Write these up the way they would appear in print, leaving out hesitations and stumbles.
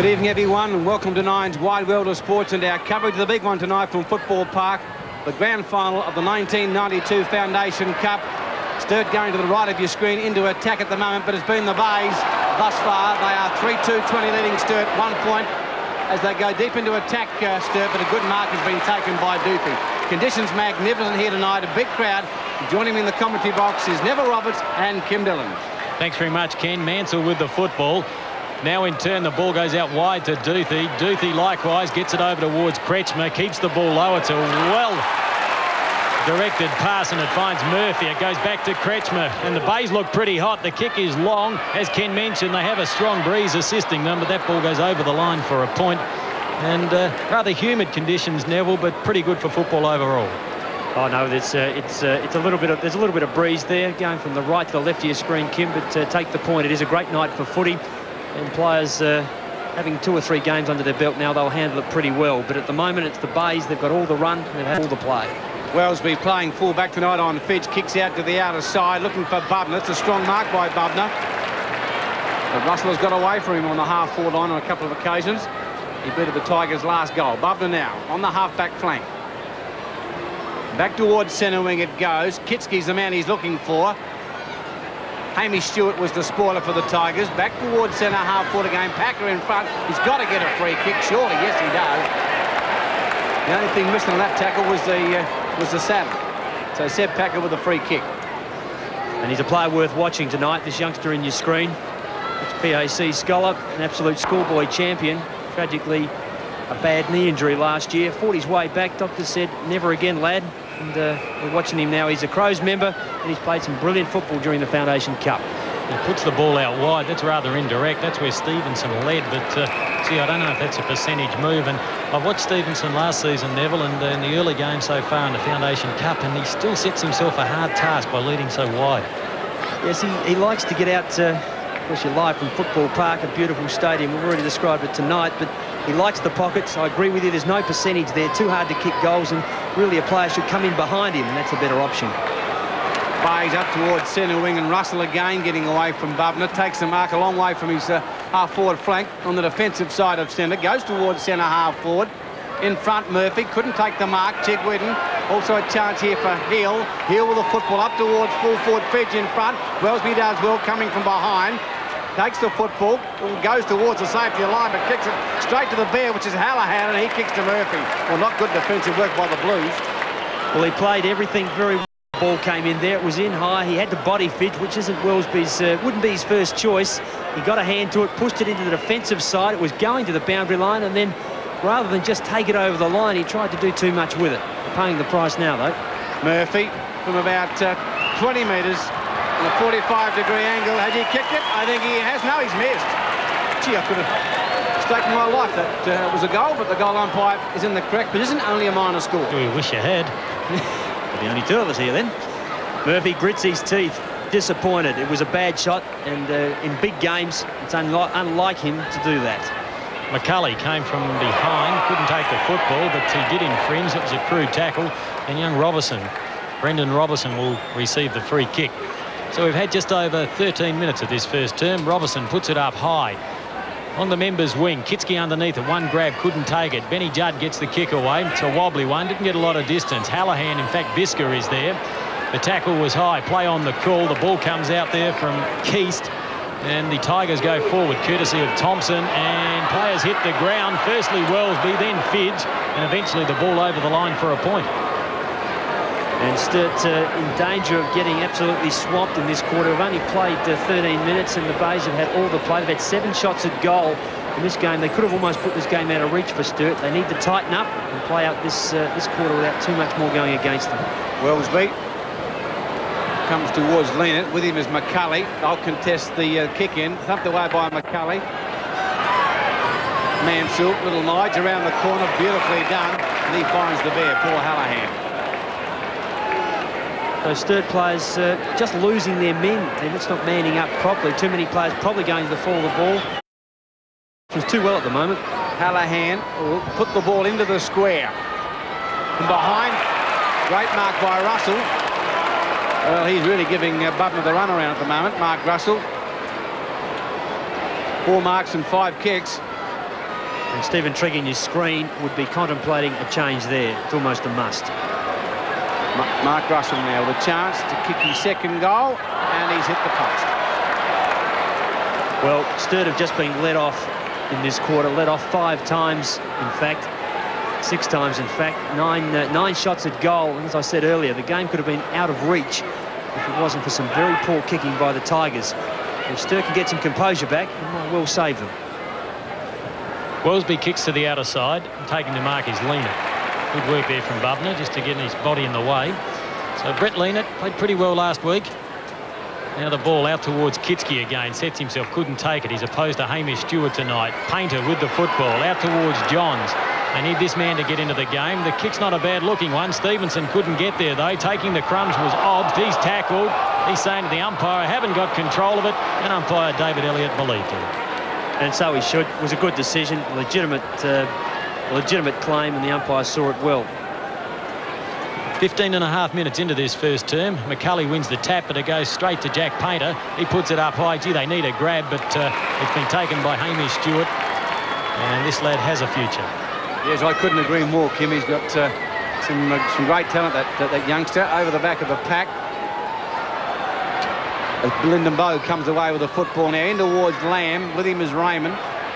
evening, everyone, and welcome to Nine's Wide World of Sports and our coverage of the big one tonight from Football Park, the grand final of the 1992 Foundation Cup. Sturt going to the right of your screen into attack at the moment, but it's been the Bays thus far. They are 3-2-20 leading Sturt, 1 point as they go deep into attack, Sturt, but a good mark has been taken by Doofy. Conditions magnificent here tonight, a big crowd. Joining me in the commentary box is Neville Roberts and Kim Dillon. Thanks very much, Ken. Mansell with the football. Now in turn the ball goes out wide to Doothy. Doothy likewise gets it over towards Kretschmer, keeps the ball low. It's a well directed pass and it finds Murphy. It goes back to Kretschmer and the Bays look pretty hot. The kick is long. As Ken mentioned, they have a strong breeze assisting them, but that ball goes over the line for a point. And rather humid conditions, Neville, but pretty good for football overall. Oh no, there's a little bit of breeze there going from the right to the left of your screen, Kim, but take the point. It is a great night for footy. And players having 2 or 3 games under their belt now, they'll handle it pretty well. But at the moment, it's the Bays. They've got all the run, they've had all the play. Wellesby playing full back tonight on Fidge, kicks out to the outer side, looking for Bubner. It's a strong mark by Bubner. But Russell has got away from him on the half-forward line on a couple of occasions. He booted the Tigers' last goal. Bubner now on the half-back flank. Back towards centre wing it goes. Kitsky's the man he's looking for. Hamish Stewart was the spoiler for the Tigers. Back towards centre half-forward again. Packer in front. He's got to get a free kick, surely. Yes, he does. The only thing missing on that tackle was the saddle. So Seb Packer with a free kick. And he's a player worth watching tonight, this youngster in your screen. It's PAC scholar, an absolute schoolboy champion. Tragically, a bad knee injury last year. Fought his way back. Doctor said, never again, lad. And we're watching him now. He's a Crows member, and he's played some brilliant football during the Foundation Cup. He puts the ball out wide. That's rather indirect. That's where Stevenson led. But, gee, I don't know if that's a percentage move. And I've watched Stevenson last season, Neville, and in the early game so far in the Foundation Cup, and he still sets himself a hard task by leading so wide. Yes, he likes to get out, of course, you're live from Football Park, a beautiful stadium. We've already described it tonight, but he likes the pockets. I agree with you. There's no percentage there. Too hard to kick goals, and really a player should come in behind him, and that's a better option. Bays up towards centre wing, and Russell again getting away from Bubner. Takes the mark a long way from his half-forward flank on the defensive side of centre. Goes towards centre half-forward. In front, Murphy. Couldn't take the mark. Chigwedden. Also a chance here for Hill. Hill with the football up towards full forward. Fidge in front. Wellesby does well coming from behind. Takes the football, goes towards the safety line, but kicks it straight to the bear, which is Hallahan, and he kicks to Murphy. Well, not good defensive work by the Blues. Well, he played everything very well. The ball came in there. It was in high. He had to body Fidge, which isn't Wellesby's, wouldn't be his first choice. He got a hand to it, pushed it into the defensive side. It was going to the boundary line, and then rather than just take it over the line, he tried to do too much with it. Paying the price now, though. Murphy from about 20 metres. On a 45-degree angle. Has he kicked it? I think he has. No, he's missed. Gee, I could have staked my life that was a goal, but the goal umpire is in the correct position. Only a minor score. We wish you had. The only 2 of us here then. Murphy grits his teeth. Disappointed. It was a bad shot, and in big games, it's unlike him to do that. McCulley came from behind, couldn't take the football, but he did infringe. It was a crude tackle, and young Brendan Robertson will receive the free kick. So we've had just over 13 minutes of this first term. Robertson puts it up high on the members' wing. Kitsky underneath it. One grab, couldn't take it. Benny Judd gets the kick away. It's a wobbly one. Didn't get a lot of distance. Hallahan, in fact, Bisker is there. The tackle was high. Play on the call. The ball comes out there from Keast. And the Tigers go forward, courtesy of Thompson. And players hit the ground. Firstly Wellesby, then Fidge. And eventually the ball over the line for a point. And Sturt in danger of getting absolutely swamped in this quarter. We've only played 13 minutes, and the Bays have had all the play. They've had 7 shots at goal in this game. They could have almost put this game out of reach for Sturt. They need to tighten up and play out this quarter without too much more going against them. Wellesby comes towards Leonard. With him is McCulley. They'll contest the kick in. Thumped away by McCulley. Mansell, little nudge around the corner. Beautifully done. And he finds the bear, Paul Hallahan. So Sturt players just losing their men. They're just not manning up properly. Too many players probably going to the fall of the ball. It was too well at the moment. Hallahan will put the ball into the square. From behind, great mark by Russell. Well, he's really giving Bubner the run around at the moment, Mark Russell. 4 marks and 5 kicks. And Stephen Trigg in your screen would be contemplating a change there. It's almost a must. Mark Russell now with a chance to kick his second goal, and he's hit the post. Well, Sturt have just been let off in this quarter, let off 5 times, in fact. 6 times, in fact. 9 shots at goal. And as I said earlier, the game could have been out of reach if it wasn't for some very poor kicking by the Tigers. If Sturt can get some composure back, it might well save them. Wellesby kicks to the outer side, and taking the mark is Lienert. Good work there from Bubner, just to get his body in the way. So Brett Lienert played pretty well last week. Now the ball out towards Kitski again. Sets himself, couldn't take it. He's opposed to Hamish Stewart tonight. Painter with the football, out towards Johns. They need this man to get into the game. The kick's not a bad-looking one. Stevenson couldn't get there, though. Taking the crumbs was Obbs. He's tackled. He's saying to the umpire, I haven't got control of it. And umpire David Elliott believed him. And so he should. It was a good decision, legitimate claim, and the umpire saw it well. 15.5 minutes into this first term. McCulley wins the tap, but it goes straight to Jack Painter. He puts it up high. Gee, they need a grab, but it's been taken by Hamish Stewart. And this lad has a future. Yes, I couldn't agree more, Kim. He's got some great talent, that youngster, over the back of the pack. As Lyndon Bowe comes away with the football now in towards Lamb. With him is Raymond.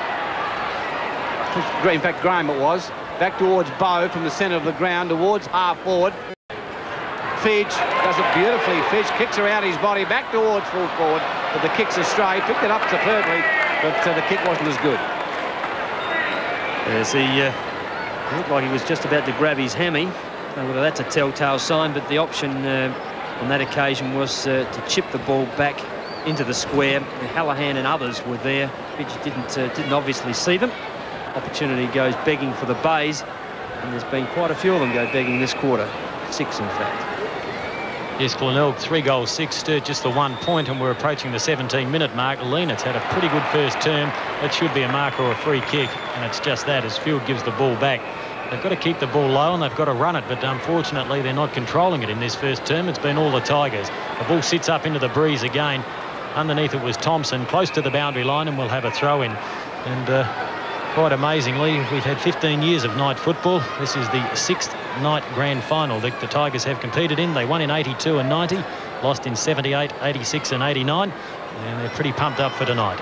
In fact, Graham it was. Back towards Bowe from the centre of the ground towards half forward. Fidge does it beautifully. Fidge kicks around his body back towards full forward, but the kick's astray. Picked it up superbly, but the kick wasn't as good. As he looked like he was just about to grab his hammy. Whether that's a telltale sign, but the option on that occasion was to chip the ball back into the square. Hallahan and others were there. Fidge didn't obviously see them. Opportunity goes begging for the Bays, and there's been quite a few of them go begging this quarter. 6, in fact. Yes, Glenelg 3 goals, 6, Sturt just the 1 point, and we're approaching the 17-minute mark. Lienert's had a pretty good first term. That should be a mark or a free kick, and it's just that as Field gives the ball back. They've got to keep the ball low and they've got to run it, but unfortunately they're not controlling it in this first term. It's been all the Tigers. The ball sits up into the breeze again. Underneath it was Thompson, close to the boundary line, and we'll have a throw in. And quite amazingly, we've had 15 years of night football. This is the 6th night grand final that the Tigers have competed in. They won in 82 and 90, lost in 78, 86 and 89, and they're pretty pumped up for tonight.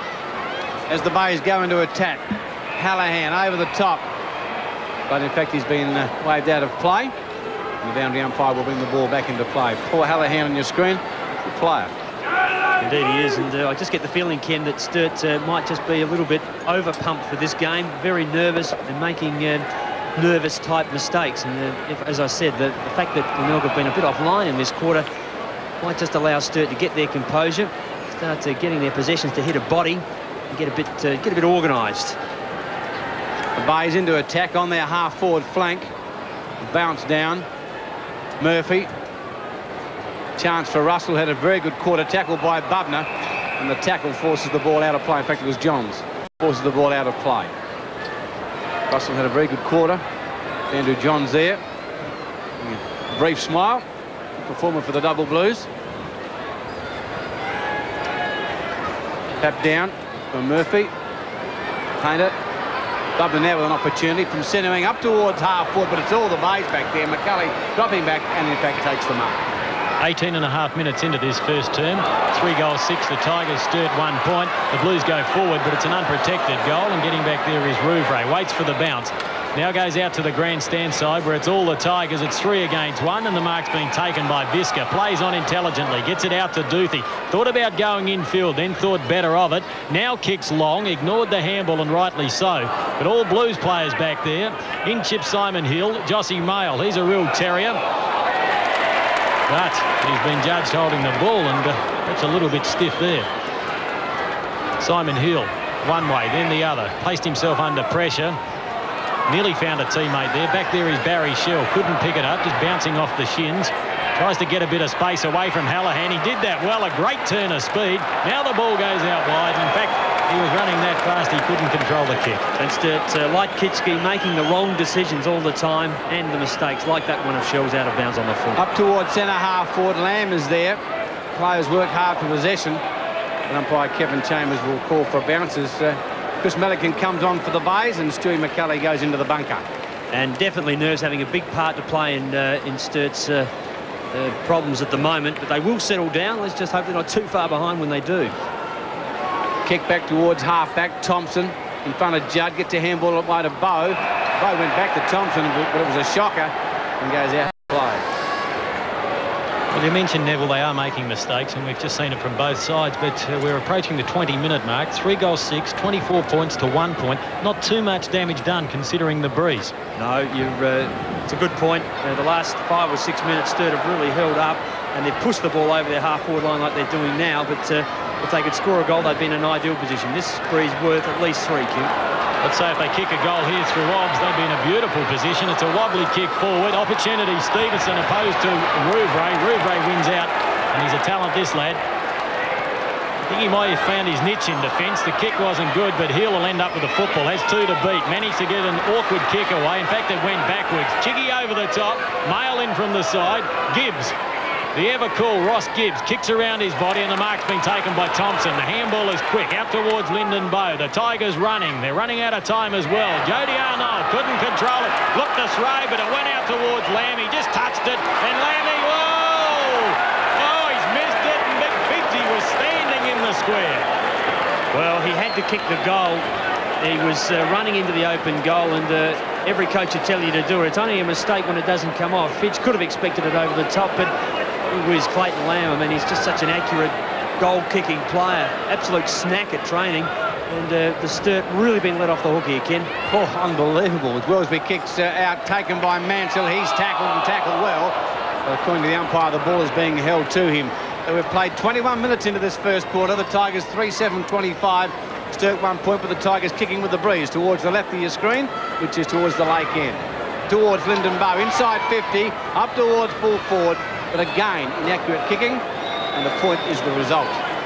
As the Bays go into attack, Hallahan over the top, but in fact he's been waved out of play. And the boundary umpire will bring the ball back into play. Poor Hallahan on your screen, good player. Indeed he is, and I just get the feeling, Ken, that Sturt might just be a little bit over-pumped for this game. Very nervous and making nervous-type mistakes. And as I said, the fact that Glenelg have been a bit offline in this quarter might just allow Sturt to get their composure, start getting their possessions to hit a body, and get a bit organised. The Bays into attack on their half-forward flank. Bounce down. Murphy. Chance for Russell, had a very good quarter tackle by Bubner, and the tackle forces the ball out of play. In fact, it was Johns forces the ball out of play. Russell had a very good quarter. Andrew Johns there. A brief smile. Good performer for the Double Blues. Tap down for Murphy. Painter. Bubner now with an opportunity from centering up towards half forward, but it's all the Bays back there. McCulley dropping back and in fact takes the mark. 18.5 minutes into this first term. 3 goals, 6. The Tigers Sturt 1 point. The Blues go forward, but it's an unprotected goal, and getting back there is Rouvray. Waits for the bounce. Now goes out to the grandstand side where it's all the Tigers. It's 3 against 1, and the mark's been taken by Visca. Plays on intelligently. Gets it out to Duthie. Thought about going infield, then thought better of it. Now kicks long. Ignored the handball, and rightly so. But all Blues players back there. In chips Simon Hill. Jossie Mail. He's a real terrier. But he's been judged holding the ball, and that's a little bit stiff there. Simon Hill, one way, then the other. Placed himself under pressure. Nearly found a teammate there. Back there is Barry Shell. Couldn't pick it up, just bouncing off the shins. Tries to get a bit of space away from Hallahan. He did that well, a great turn of speed. Now the ball goes out wide. In fact, he was running that fast, he couldn't control the kick. And Sturt, like Kitski, making the wrong decisions all the time, and the mistakes, like that one of Shell's out of bounds on the foot. Up towards centre half forward, Lamb is there. Players work hard for possession. And umpire Kevin Chambers will call for bounces. Chris Millican comes on for the Bays, and Stewie McCulley goes into the bunker. And definitely nerves having a big part to play in Sturt's problems at the moment, but they will settle down. Let's just hope they're not too far behind when they do. Kick back towards half-back. Thompson in front of Judd, gets a handball away to Bowe. Bowe went back to Thompson, but it was a shocker and goes out of play. Well, you mentioned, Neville, they are making mistakes, and we've just seen it from both sides, but we're approaching the 20-minute mark. 3 goals, 6, 24 points to 1 point. Not too much damage done, considering the breeze. No, it's a good point. The last 5 or 6 minutes, Sturt have really held up, and they've pushed the ball over their half-forward line like they're doing now, but if they could score a goal, they'd be in an ideal position. This breeze worth at least 3, Kim. Let's say if they kick a goal here through Obbs, they'd be in a beautiful position. It's a wobbly kick forward. Opportunity, Stevenson opposed to Rouvray. Rouvray wins out, and he's a talent, this lad. I think he might have found his niche in defence. The kick wasn't good, but Hill will end up with the football. Has 2 to beat. Managed to get an awkward kick away. In fact, it went backwards. Chiggy over the top. Mail in from the side. Gibbs. The ever-cool Ross Gibbs kicks around his body, and the mark's been taken by Thompson. The handball is quick out towards Lyndon Bowe. The Tigers running. They're running out of time as well. Jody Arnold couldn't control it. Looked to throw, but it went out towards Lamb. He just touched it, and Lammy, whoa! Oh, he's missed it, and Big Fidji was standing in the square. Well, he had to kick the goal. He was running into the open goal, and every coach would tell you to do it. It's only a mistake when it doesn't come off. Fidge could have expected it over the top, but it was Clayton Lamb. I mean, he's just such an accurate goal-kicking player. Absolute snack at training. And the Sturt really been let off the hook here, Ken. Oh, unbelievable. As Wellesby kicks out, taken by Mansell. He's tackled and tackled well. But according to the umpire, the ball is being held to him. So we've played 21 minutes into this first quarter. The Tigers 3-7-25. Sturt 1 point, but the Tigers kicking with the breeze towards the left of your screen, which is towards the lake end. Towards Lyndon Bowe, inside 50, up towards full forward, but again, inaccurate kicking, and the point is the result.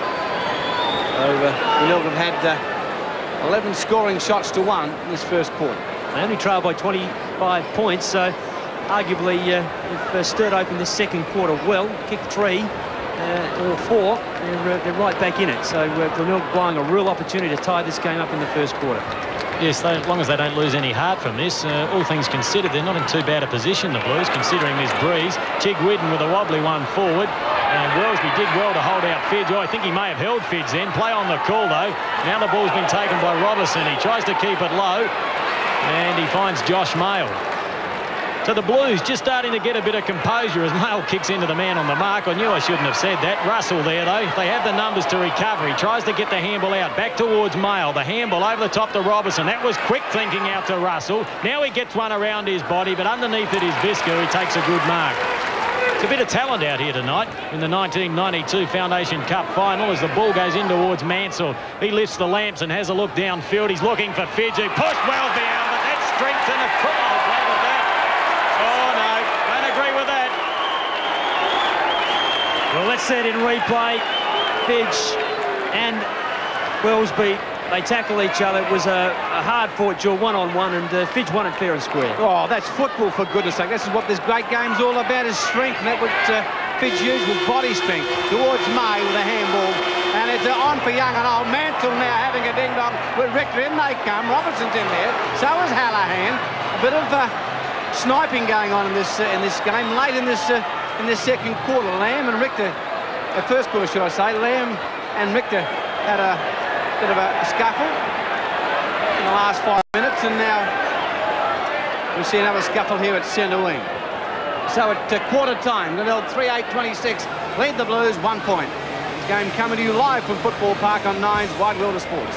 The Milton have had 11 scoring shots to 1 in this first quarter. They only trail by 25 points, so arguably if Sturt opened this second quarter well, kicked 3 or 4, they're right back in it. So Glenelg blowing a real opportunity to tie this game up in the first quarter. Yes, as long as they don't lose any heart from this, all things considered, they're not in too bad a position, the Blues, considering this breeze. Chig Whidden with a wobbly one forward, and Wellesby did well to hold out Fidge. Oh, I think he may have held Fidge then. Play on the call, though. Now the ball's been taken by Robertson. He tries to keep it low, and he finds Josh Mail. So the Blues just starting to get a bit of composure as Mail kicks into the man on the mark. I knew I shouldn't have said that. Russell there, though. They have the numbers to recover. He tries to get the handball out. Back towards Mail. The handball over the top to Robertson. That was quick thinking out to Russell. Now he gets one around his body, but underneath it is Visca. He takes a good mark. It's a bit of talent out here tonight in the 1992 Foundation Cup final as the ball goes in towards Mansell. He lifts the lamps and has a look downfield. He's looking for Fidge. Pushed well down, but that's strength and a football. Well, let's see it in replay. Fidge and Wellesby, they tackle each other. It was a hard-fought duel, one-on-one, and Fidge won it fair and square. Oh, that's football, for goodness sake. This is what this great game's all about, is strength, and that's what Fidge used with body strength. Towards May with a handball, and it's on for young and old. Mansell now having a ding-dong with Richter. In they come. Robertson's in there. So is Hallahan. A bit of sniping going on in this game. Late in this second quarter, Lamb and Richter, first quarter should I say, Lamb and Richter had a bit of a scuffle in the last 5 minutes, and now we see another scuffle here at centre wing. So at quarter time, Glenelg 3-8-26, lead the Blues 1 point. This game coming to you live from Football Park on Nine's Wide World of Sports.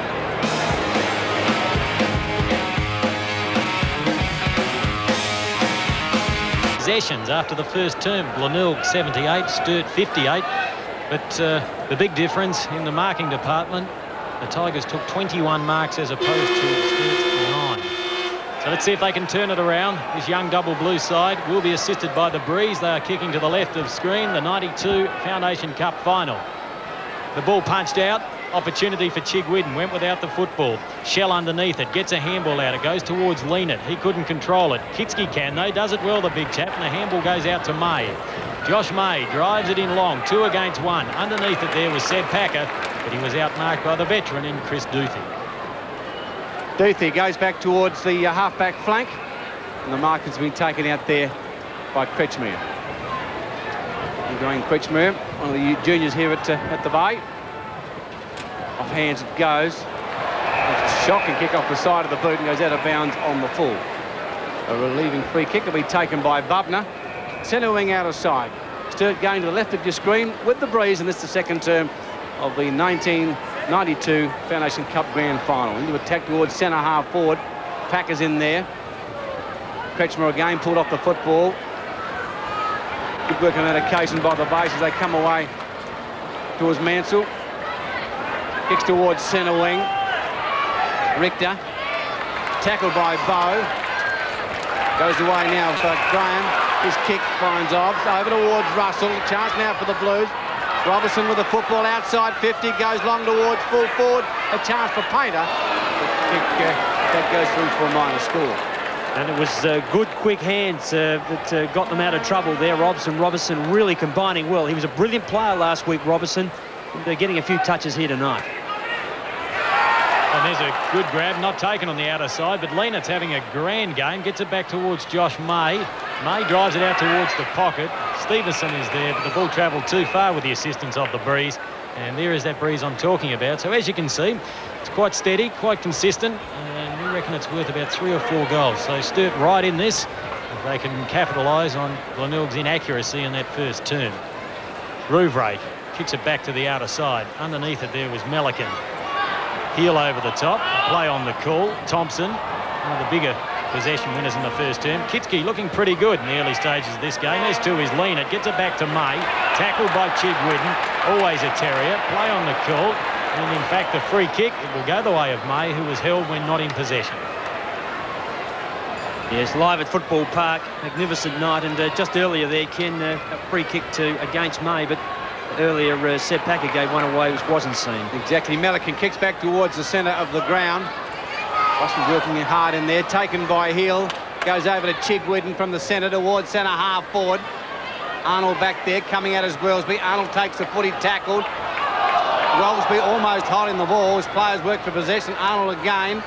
Possessions after the first term, Glenelg 78, Sturt 58, but the big difference in the marking department, the Tigers took 21 marks as opposed to Sturt's 9. So let's see if they can turn it around. This young double blue side will be assisted by the breeze. They are kicking to the left of screen, the 92 Foundation Cup final. The ball punched out. Opportunity for Chig Whidden, went without the football. Shell underneath it, gets a handball out. It goes towards Leonard. He couldn't control it. Kitsky can, though. Does it well, the big chap, and the handball goes out to May. Josh May drives it in long, 2 against 1. Underneath it there was Seb Packer, but he was outmarked by the veteran in Chris Duthie. Duthie goes back towards the half-back flank, and the mark has been taken out there by Kretschmer. Going Kretschmer, one of the juniors here at the Bay. Off hands it goes. It's a shocking kick off the side of the boot and goes out of bounds on the full. A relieving free kick will be taken by Bubner. Centre wing out of side. Sturt going to the left of your screen with the breeze, and this is the second term of the 1992 Foundation Cup Grand Final. Into attack towards centre half forward. Packer's in there. Kretschmer again pulled off the football. Good work on that occasion by the base as they come away towards Mansell. Kicks towards centre wing. Richter. Tackled by Bowe. Goes away now for Graham. His kick finds Obbs. Over towards Russell. Chance now for the Blues. Robertson with the football outside 50. Goes long towards full forward. A chance for Painter. The kick that goes through for a minor score. And it was good, quick hands that got them out of trouble there. Robertson really combining well. He was a brilliant player last week, Robertson. They're getting a few touches here tonight. And there's a good grab, not taken on the outer side, but Lienert having a grand game. Gets it back towards Josh May. May drives it out towards the pocket. Stevenson is there, but the ball travelled too far with the assistance of the breeze. And there is that breeze I'm talking about. So as you can see, it's quite steady, quite consistent. And we reckon it's worth about 3 or 4 goals. So Sturt right in this, if they can capitalise on Glenelg's inaccuracy in that first term. Rouvray kicks it back to the outer side. Underneath it there was Melican. Heel over the top, play on the call. Thompson, one of the bigger possession winners in the first term. Kitski looking pretty good in the early stages of this game. There's two is Lienert, gets it back to May. Tackled by Chigwidden, always a terrier. Play on the call, and in fact the free kick, it will go the way of May, who was held when not in possession. Yes, live at Football Park, magnificent night, and just earlier there, Ken, a free kick against May, but earlier Seb Packer gave one away which wasn't seen. Exactly. Melican kicks back towards the centre of the ground. Russell working hard in there, taken by Hill. Goes over to Chigwidden from the centre towards centre half forward. Arnold back there, coming out as Welsby. Arnold takes the footy, tackled. Welsby almost holding the ball. His players work for possession. Arnold again.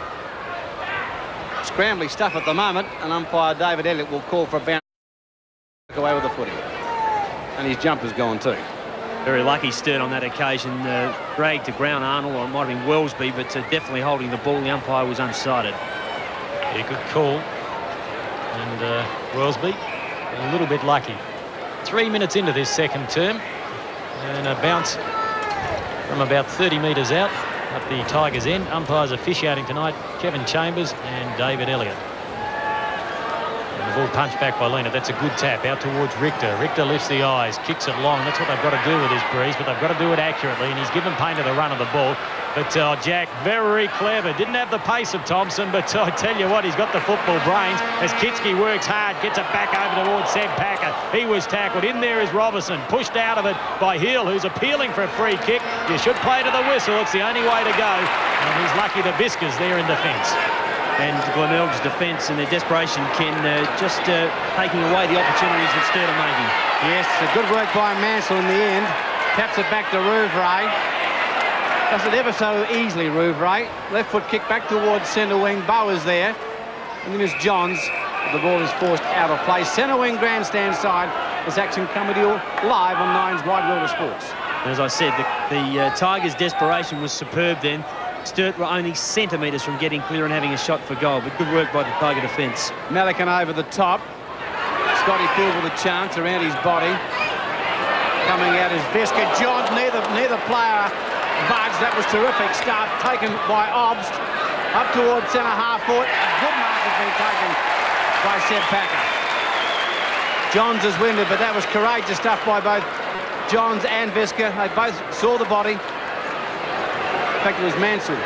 Scrambly stuff at the moment, and umpire David Elliott will call for a bounce away with the footy. And his jumper's gone too. Very lucky Sturt on that occasion. Dragged to ground Arnold, or it might have been Welsby, but definitely holding the ball. The umpire was unsighted. Yeah, good call. And Welsby a little bit lucky. 3 minutes into this second term, and a bounce from about 30 metres out up the Tigers' end. Umpires officiating tonight, Kevin Chambers and David Elliott. And the ball punched back by Lienert. That's a good tap out towards Richter. Richter lifts the eyes, kicks it long. That's what they've got to do with this breeze, but they've got to do it accurately, and he's given Painter the run of the ball. But Jack, very clever. Didn't have the pace of Thompson, but I tell you what, he's got the football brains as Kitski works hard, gets it back over towards Seb Packer. He was tackled. In there is Robertson, pushed out of it by Hill, who's appealing for a free kick. You should play to the whistle. It's the only way to go. And he's lucky the Bisca's there in defence. And Glenelg's defence and their desperation, Ken, just taking away the opportunities that Sturt are making. Yes, a good work by Mansell in the end. Taps it back to Rouvray. Does it ever so easily, Rouvray. Left foot kick back towards centre wing. Bower's there. And then there's Johns. The ball is forced out of play. Centre wing grandstand side. This action coming to you live on Nine's Wide World of Sports. And as I said, the Tigers' desperation was superb then. Sturt were only centimetres from getting clear and having a shot for goal, but good work by the Tiger defence. Melican over the top. Scotty Field with a chance around his body. Coming out is Veska. Johns, neither player budged. That was terrific start taken by Obbs. Up towards centre half forward. A good mark has been taken by Seb Packer. Johns is winded, but that was courageous stuff by both Johns and Veska. They both saw the body. In fact, it was Mansell.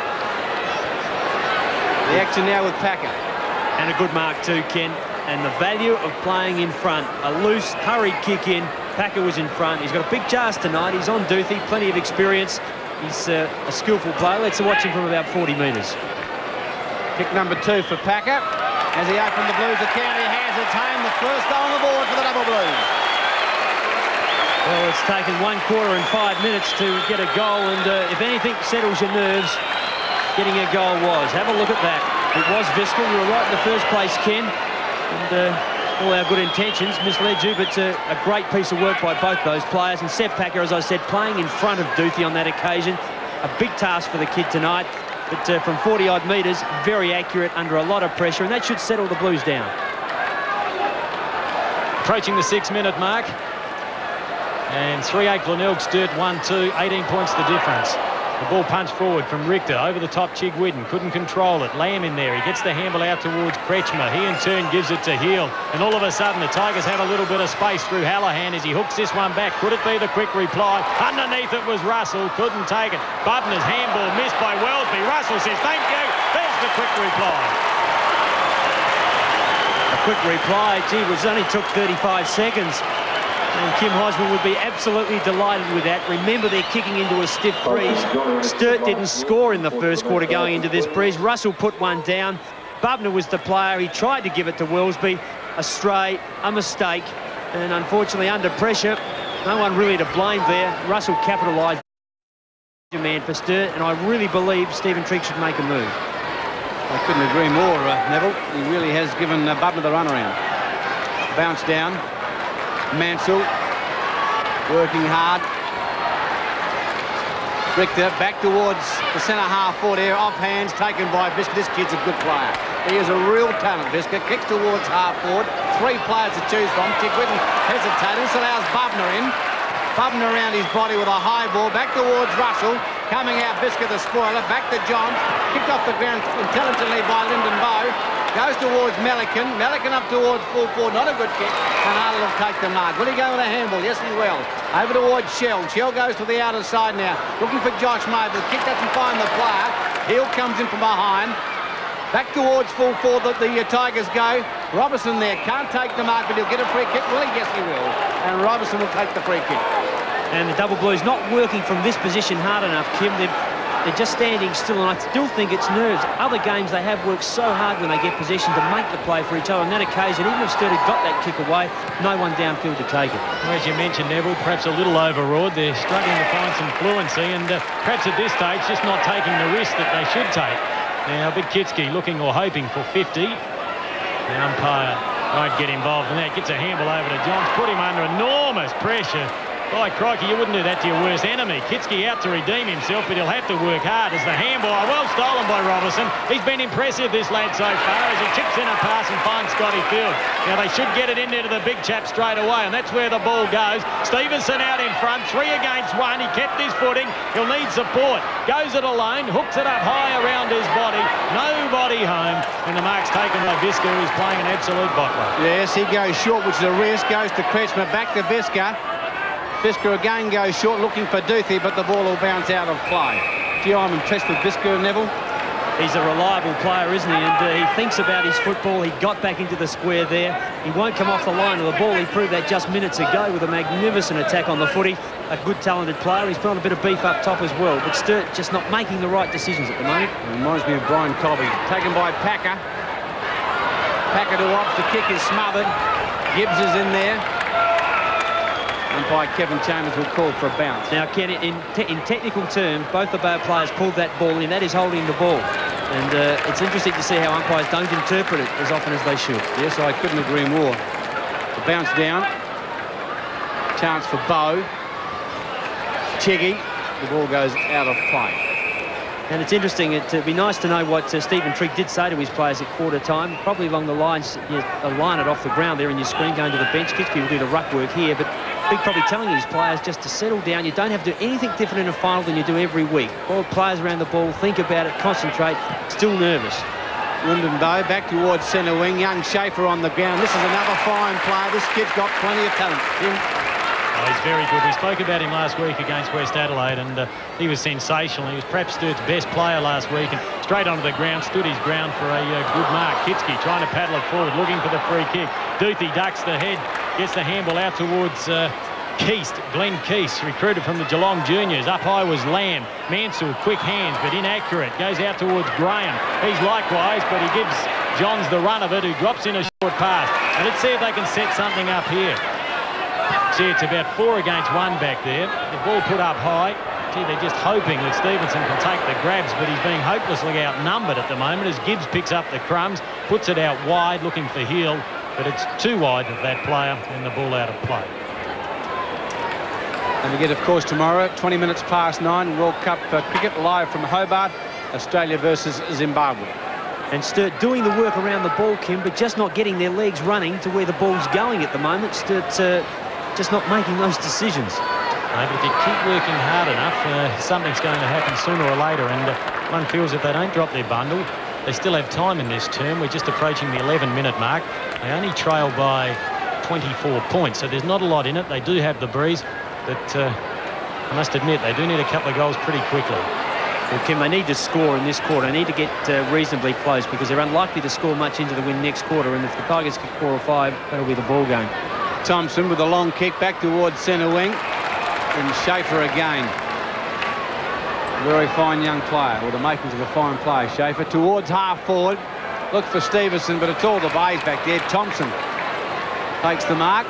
The action now with Packer. And a good mark too, Ken. And the value of playing in front. A loose, hurried kick in. Packer was in front. He's got a big chance tonight. He's on Duthie, plenty of experience. He's a skillful player. Let's watch him from about 40 metres. Kick number 2 for Packer. As he opened the Blues account, he has it home. The first goal on the board for the Double Blues. Well, it's taken 1 quarter and 5 minutes to get a goal, and if anything settles your nerves, getting a goal was. Have a look at that. It was Viscal. You were right in the first place, Ken. And all our good intentions misled you, but a great piece of work by both those players. And Seb Packer, as I said, playing in front of Duthie on that occasion. A big task for the kid tonight. But from 40-odd metres, very accurate under a lot of pressure, and that should settle the Blues down. Approaching the 6-minute mark. And 3-8 Glenelg, Sturt 1-2, 18 points the difference. The ball punched forward from Richter, over the top Chig Whitten, couldn't control it. Lamb in there, he gets the handball out towards Kretschmer. He in turn gives it to Heel. And all of a sudden the Tigers have a little bit of space through Hallahan as he hooks this one back. Could it be the quick reply? Underneath it was Russell, couldn't take it. Bubner's handball missed by Wellesby. Russell says, thank you, there's the quick reply. A quick reply, gee, it only took 35 seconds. And Kim Heisman would be absolutely delighted with that. Remember, they're kicking into a stiff breeze. Sturt didn't score in the first quarter going into this breeze. Russell put one down. Bubner was the player. He tried to give it to Wellesby. A stray, a mistake. And unfortunately, under pressure, no one really to blame there. Russell capitalised man for Sturt. And I really believe Stephen Trigg should make a move. I couldn't agree more, Neville. He really has given Bubner the runaround. Bounce down. Mansell working hard. Richter back towards the centre half forward here, off hands taken by Visca. This kid's a good player. He is a real talent, Visca. Kicks towards half forward. 3 players to choose from. Chig Whitten hesitating. This allows Bubner in. Bubner around his body with a high ball. Back towards Russell. Coming out Visca the spoiler. Back to Johns. Kicked off the ground intelligently by Lyndon Bowe. Goes towards Melican. Melican up towards full forward. Not a good kick. And Arnold will take the mark. Will he go with a handball? Yes, he will. Over towards Shell. Shell goes to the outer side now. Looking for Josh May. The kick doesn't find the player. Heel comes in from behind. Back towards full forward the Tigers go. Robertson there. Can't take the mark, but he'll get a free kick. Will he? Yes, he will. And Robertson will take the free kick. And the double Blues not working from this position hard enough, Kim. They're just standing still, and I still think it's nerves. Other games, they have worked so hard when they get possession to make the play for each other. On that occasion, even if Sturt had got that kick away, no one downfield to take it. Well, as you mentioned, Neville, perhaps a little overawed. They're struggling to find some fluency, and perhaps at this stage, just not taking the risk that they should take. Now, Bitkitsky looking or hoping for 50. The umpire won't get involved in that. Gets a handball over to Johns, put him under enormous pressure. By crikey, you wouldn't do that to your worst enemy. Kitsky out to redeem himself, but he'll have to work hard as the handball. Well stolen by Robertson. He's been impressive, this lad, so far, as he chips in a pass and finds Scotty Field. Now, they should get it in there to the big chap straight away, and that's where the ball goes. Stevenson out in front, 3 against 1. He kept his footing. He'll need support. Goes it alone, hooks it up high around his body. Nobody home, and the mark's taken by Visca, who's playing an absolute bottler. Yes, he goes short, which is a risk. Goes to Kretschmer, back to Visca. Visca again goes short, looking for Duthie, but the ball will bounce out of play. Gee, I'm impressed with Visca, Neville. He's a reliable player, isn't he? And he thinks about his football. He got back into the square there. He won't come off the line of the ball. He proved that just minutes ago with a magnificent attack on the footy. A good, talented player. He's put on a bit of beef up top as well. But Sturt just not making the right decisions at the moment. It reminds me of Brian Cobby. Taken by Packer. Packer to off. The kick is smothered. Gibbs is in there. Umpire Kevin Chambers will call for a bounce. Now, Ken, in technical terms, both the Bow players pulled that ball in. That is holding the ball. And it's interesting to see how umpires don't interpret it as often as they should. Yes, I couldn't agree more. The bounce down. Chance for Bowe. Chiggy. The ball goes out of play. And it's interesting. It'd be nice to know what Stephen Trigg did say to his players at quarter time. Probably along the lines, you line it off the ground there in your screen, going to the bench. Kitsky will do the ruck work here, but Trigg probably telling his players just to settle down. You don't have to do anything different in a final than you do every week. All players around the ball, think about it, concentrate. Still nervous. Lyndon Bowe back towards centre wing. Young Schaefer on the ground. This is another fine player. This kid's got plenty of talent. Oh, he's very good. We spoke about him last week against West Adelaide, and he was sensational. He was perhaps Sturt's best player last week, and straight onto the ground, stood his ground for a good mark. Kitsky trying to paddle it forward, looking for the free kick. Duthie ducks the head, gets the handball out towards Keast, Glenn Keast, recruited from the Geelong Juniors. Up high was Lamb. Mansell, quick hands, but inaccurate. Goes out towards Graham. He's likewise, but he gives Johns the run of it, who drops in a short pass. And let's see if they can set something up here. See, it's about 4 against 1 back there. The ball put up high. Gee, they're just hoping that Stevenson can take the grabs, but he's being hopelessly outnumbered at the moment as Gibbs picks up the crumbs, puts it out wide, looking for Hill, but it's too wide of that player and the ball out of play. And we get, of course, tomorrow, 20 minutes past 9, World Cup cricket live from Hobart, Australia versus Zimbabwe. And Sturt doing the work around the ball, Kim, but just not getting their legs running to where the ball's going at the moment. Sturt just not making those decisions. No, but if you keep working hard enough, something's going to happen sooner or later. And one feels if they don't drop their bundle, they still have time in this term. We're just approaching the 11-minute mark. They only trail by 24 points, so there's not a lot in it. They do have the breeze, but I must admit, they do need a couple of goals pretty quickly. Well, Kim, they need to score in this quarter. They need to get reasonably close because they're unlikely to score much into the win next quarter. And if the Tigers kick 4 or 5, that'll be the ball game. Thompson with a long kick back towards centre wing. And Schaefer again. Very fine young player, or the makings of a fine player. Schaefer towards half forward. Look for Stevenson, but it's all the bays back there. Thompson takes the mark.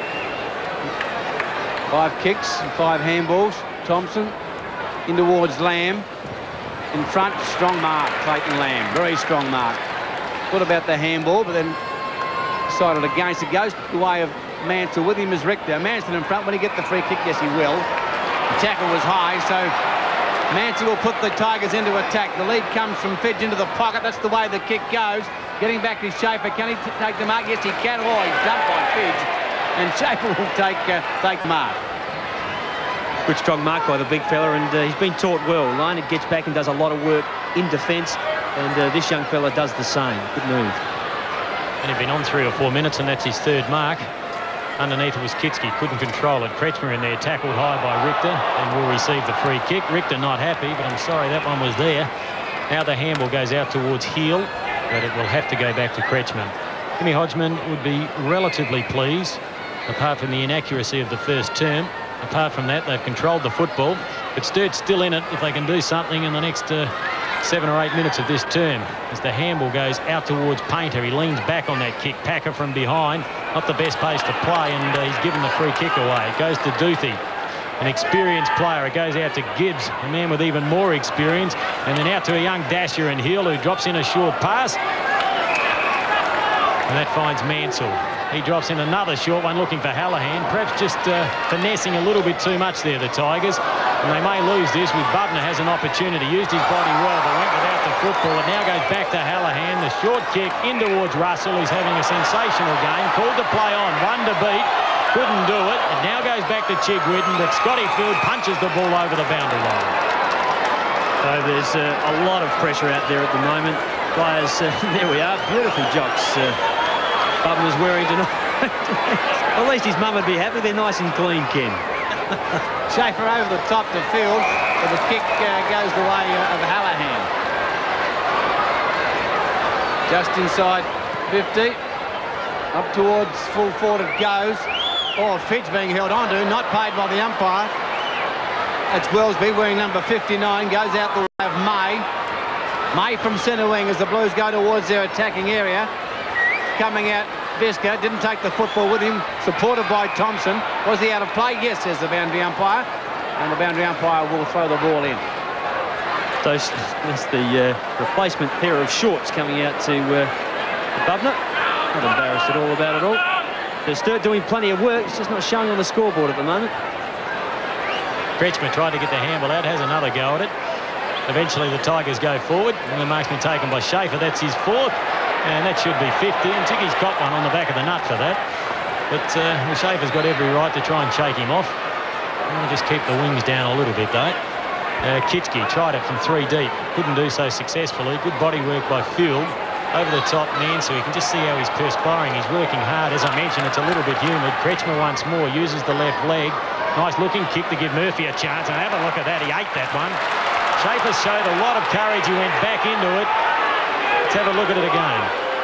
5 kicks and 5 handballs. Thompson in towards Lamb. In front, strong mark, Clayton Lamb. Very strong mark. Thought about the handball, but then decided against it. Goes the way of Mansell. With him is Richter. Mansell in front. When he gets the free kick, yes, he will. The tackle was high, so Mansell will put the Tigers into attack. The lead comes from Fidge into the pocket. That's the way the kick goes. Getting back to Schaefer. Can he take the mark? Yes, he can. Oh, he's dumped by Fidge. And Schaefer will take the mark. Good strong mark by the big fella, and he's been taught well. Leonard gets back and does a lot of work in defence, and this young fella does the same. Good move. And he's been on 3 or 4 minutes, and that's his 3rd mark. Underneath it was Kitsky, couldn't control it. Kretschmer in there, tackled high by Richter, and will receive the free kick. Richter not happy, but I'm sorry, that one was there. Now the handball goes out towards Heel, but it will have to go back to Kretschmer. Jimmy Hodgman would be relatively pleased, apart from the inaccuracy of the first term. Apart from that, they've controlled the football, but Sturt's still in it if they can do something in the next 7 or 8 minutes of this term. As the handball goes out towards Painter, he leans back on that kick. Packer from behind, not the best pace to play, and he's given the free kick away. It goes to Duthie, an experienced player. It goes out to Gibbs, a man with even more experience, and then out to a young dasher in Hill, who drops in a short pass, and that finds Mansell. He drops in another short one, looking for Hallahan. Perhaps just finessing a little bit too much there, the Tigers. And they may lose this with Bubner has an opportunity. Used his body well, but went without the football. It now goes back to Hallahan. The short kick in towards Russell, who's having a sensational game. Called to play on. 1 to beat. Couldn't do it. It now goes back to Chigwidden, but Scotty Field punches the ball over the boundary line. So there's a lot of pressure out there at the moment. Players, there we are. Beautiful jocks. Bubner's wearing tonight. At least his mum would be happy. They're nice and clean, Ken. Schaefer over the top to Field, but the kick goes the way of Hallahan. Just inside 50. Up towards full forward it goes. Oh, Fidge being held on to, not paid by the umpire. It's Wellesby wearing number 59, goes out the way of May. May from centre wing as the Blues go towards their attacking area. Coming out, Visca didn't take the football with him, supported by Thompson. Was he out of play? Yes, says the boundary umpire. And the boundary umpire will throw the ball in. That's the replacement pair of shorts coming out to Bubner. Not embarrassed at all about it all. They're still doing plenty of work. It's just not showing on the scoreboard at the moment. Kretschmer tried to get the handball out, has another go at it. Eventually the Tigers go forward, and the mark's been taken by Schaefer. That's his 4th. And that should be 50, and Ticky's got one on the back of the nut for that. But Schaefer's got every right to try and shake him off. I'll just keep the wings down a little bit, though. Kitsky tried it from 3 deep. Couldn't do so successfully. Good body work by Field. Over the top man, so you can just see how he's perspiring. He's working hard. As I mentioned, it's a little bit humid. Kretschmer once more uses the left leg. Nice looking kick to give Murphy a chance. And have a look at that. He ate that one. Schaefer showed a lot of courage. He went back into it. Let's have a look at it again.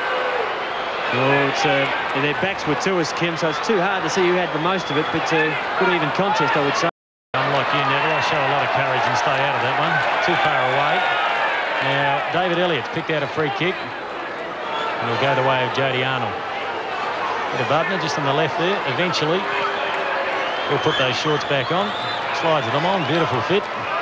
Well, their backs were to us, Kim, so it's too hard to see who had the most of it, but good even contest, I would say. Unlike you, Neville, I show a lot of courage and stay out of that one. Too far away. Now, David Elliott's picked out a free kick. And he'll go the way of Jody Arnold. Bit of Bubner just on the left there. Eventually, he'll put those shorts back on. Slides them on. Beautiful fit.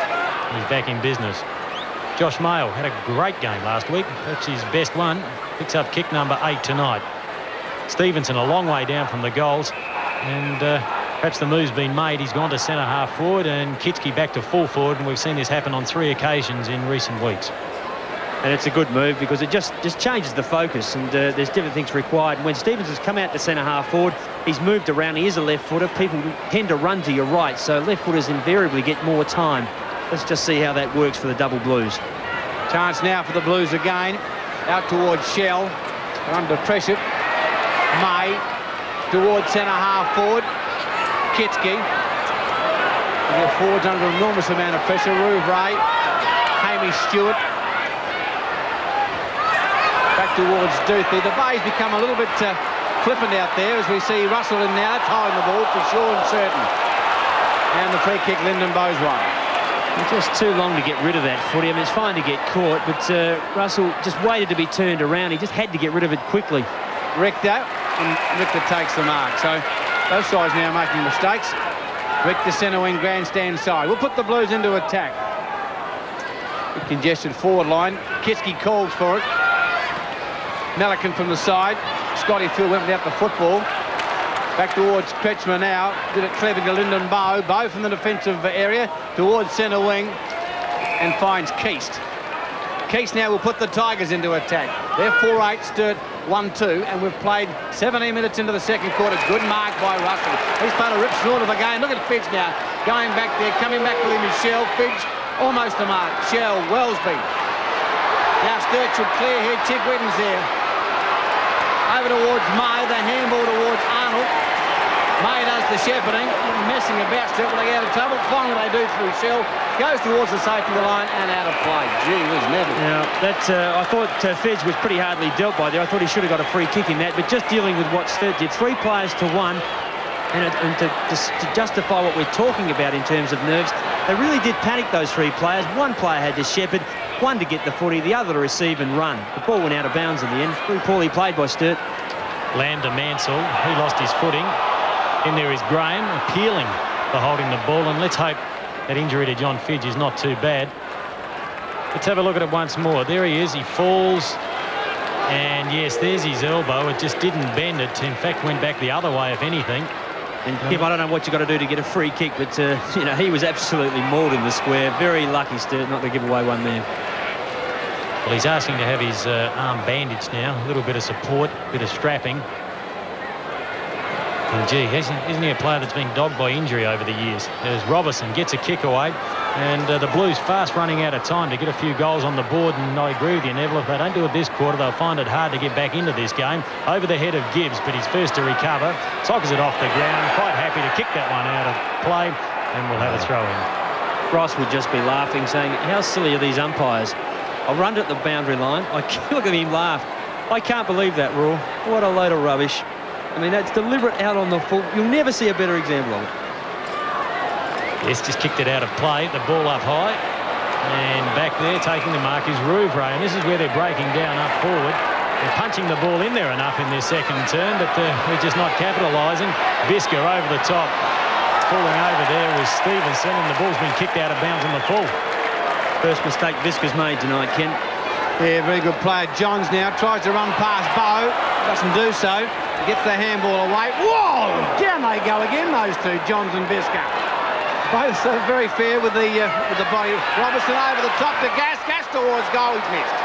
He's back in business. Josh Mayle had a great game last week. That's his best one. Picks up kick number 8 tonight. Stevenson a long way down from the goals. And perhaps the move's been made. He's gone to centre-half forward and Kitski back to full forward. And we've seen this happen on 3 occasions in recent weeks. And it's a good move because it just changes the focus, and there's different things required. And when Stevenson's come out to centre-half forward, he's moved around. He is a left footer. People tend to run to your right, so left footers invariably get more time. Let's just see how that works for the Double Blues. Chance now for the Blues again. Out towards Shell. They're under pressure. May towards centre-half forward. Kitski. The forwards under an enormous amount of pressure. Rouvray. Hamish Stewart. Back towards Duthie. The bay's become a little bit flippant out there as we see Russell in now. That's holding the ball for sure and certain. And the free kick, Lyndon Bowes won. It's just too long to get rid of that footy. I mean, it's fine to get caught, but Russell just waited to be turned around. He just had to get rid of it quickly. Richter, and Richter takes the mark. So both sides now making mistakes. Richter centre wing, grandstand side. We'll put the Blues into attack. Good congested forward line. Kitski calls for it. Melican from the side. Scotty Phil went without the football. Back towards Kretschmer now. Did it clever to Lyndon Bowe. Bowe from the defensive area towards centre wing and finds Keast. Keast now will put the Tigers into attack. They're 4-8, Sturt 1-2, and we've played 17 minutes into the second quarter. Good mark by Russell. He's played a rip snort of the game. Look at Fidge now. Going back there, coming back with him is Shell. Fidge almost a mark. Shell, Wellesby. Now Sturt should clear here. Chick Whitten's there. Over towards May, the handball towards Arnold. May does the shepherding, messing about. Sturt will get out of trouble. Finally they do through Shell. Goes towards the safety line and out of play. Gee whiz, Neville. Now, that, I thought Fedge was pretty hardly dealt by there. I thought he should have got a free kick in that, but just dealing with what Sturt did. 3 players to 1. And to justify what we're talking about in terms of nerves, they really did panic, those 3 players. 1 player had to shepherd, 1 to get the footy, the other to receive and run. The ball went out of bounds in the end. Very poorly played by Sturt. Lander Mansell, he lost his footing. In there is Graham, appealing for holding the ball, and let's hope that injury to John Fidge is not too bad. Let's have a look at it once more. There he is, he falls, and yes, there's his elbow. It just didn't bend it. In fact, went back the other way, if anything. And Kim, I don't know what you've got to do to get a free kick, but you know, he was absolutely mauled in the square. Very lucky, Sturt, not to give away one there. Well, he's asking to have his arm bandaged now. A little bit of support, a bit of strapping. And gee, isn't he a player that's been dogged by injury over the years? There's Robertson, gets a kick away, and the Blues fast running out of time to get a few goals on the board. And I agree with you, Neville, if they don't do it this quarter, they'll find it hard to get back into this game. Over the head of Gibbs, but he's first to recover. Sockers it off the ground, quite happy to kick that one out of play, and we'll have a throw in. Ross would just be laughing, saying, how silly are these umpires? I run at the boundary line. Look at him laugh. I can't believe that rule. What a load of rubbish. I mean, that's deliberate out on the full. You'll never see a better example of it. Yes, just kicked it out of play. The ball up high. And back there, taking the mark is Rouvray. And this is where they're breaking down up forward. They're punching the ball in there enough in their second turn, but they're just not capitalising. Visca over the top. Falling over there was Stevenson, and the ball's been kicked out of bounds on the full. First mistake Visca's made tonight, Ken. Yeah, very good player. Johns now tries to run past Bowe. Doesn't do so. Gets the handball away. Whoa! Down they go again, those two, Johns and Visca. Both very fair with the body. Robertson over the top to Gas. Gas towards goal. He's missed.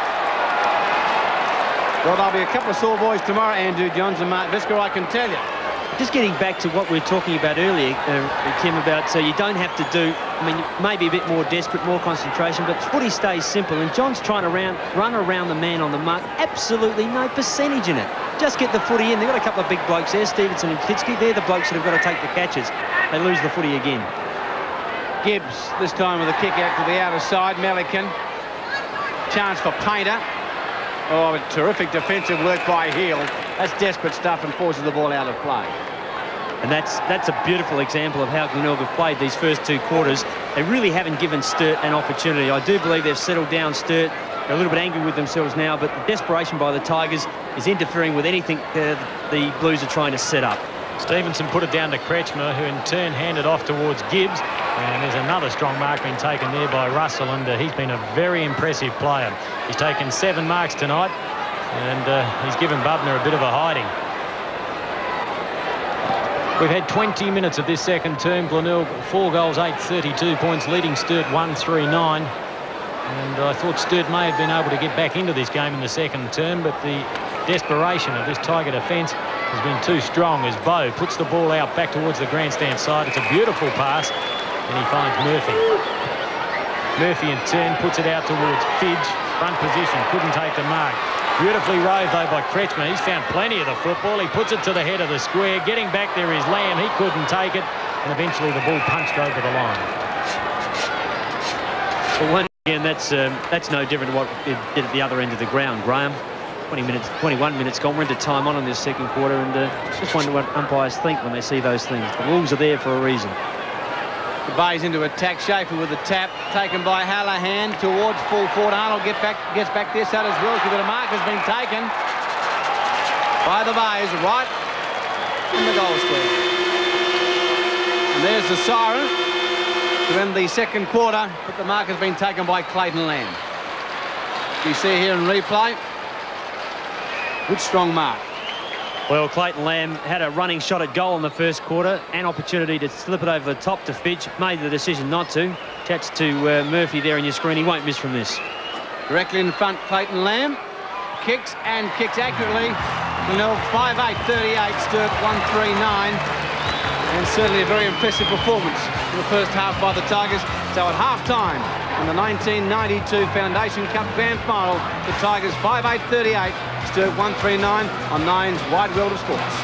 Well, there'll be a couple of sore boys tomorrow, Andrew Johns and Mark Visca, I can tell you. Just getting back to what we were talking about earlier, Kim, about so you don't have to do, I mean, maybe a bit more desperate, more concentration, but footy stays simple. And John's trying to run around the man on the mark. Absolutely no percentage in it. Just get the footy in. They've got a couple of big blokes there, Stevenson and Kitski. They're the blokes that have got to take the catches. They lose the footy again. Gibbs, this time with a kick out to the outer side. Melican. Chance for Painter. Oh, a terrific defensive work by Heel. That's desperate stuff and forces the ball out of play. And that's a beautiful example of how Glenelg have played these first 2 quarters. They really haven't given Sturt an opportunity. I do believe they've settled down Sturt. They're a little bit angry with themselves now, but the desperation by the Tigers is interfering with anything the Blues are trying to set up. Stevenson put it down to Kretschmer, who in turn handed off towards Gibbs. And there's another strong mark being taken there by Russell, and he's been a very impressive player. He's taken 7 marks tonight, and he's given Bubner a bit of a hiding. We've had 20 minutes of this second term. Glenelg 4 goals, 8, 32 points, leading Sturt 1-3-9. And I thought Sturt may have been able to get back into this game in the second term, but the desperation of this Tiger defence has been too strong as Bowe puts the ball out back towards the grandstand side. It's a beautiful pass, and he finds Murphy. Murphy in turn puts it out towards Fidge. Front position, couldn't take the mark. Beautifully rode though by Kretschmer. He's found plenty of the football. He puts it to the head of the square. Getting back there is Lamb. He couldn't take it, and eventually the ball punched over the line. Well, once again, that's no different to what it did at the other end of the ground, Graham. 21 minutes gone. We're into time on in this second quarter, and just wonder what umpires think when they see those things. The rules are there for a reason. The Bay's into attack. Schaefer with the tap taken by Hallahan towards full forward. Arnold gets back there. So does Wilkie, but a mark has been taken by the Bays right in the goal square. And there's the siren to end the second quarter, but the mark has been taken by Clayton Lamb. You see here in replay. Good strong mark. Well, Clayton Lamb had a running shot at goal in the first quarter, an opportunity to slip it over the top to Fidge. Made the decision not to. Chats to Murphy there on your screen. He won't miss from this. Directly in front, Clayton Lamb kicks and kicks accurately. Glenelg 5-8, 38, Sturt 1-3-9. And certainly a very impressive performance in the first half by the Tigers. So at half-time in the 1992 Foundation Cup Grand Final, the Tigers 5-8, 38. Sturt 1-3-9 on 9's Wide World of Sports.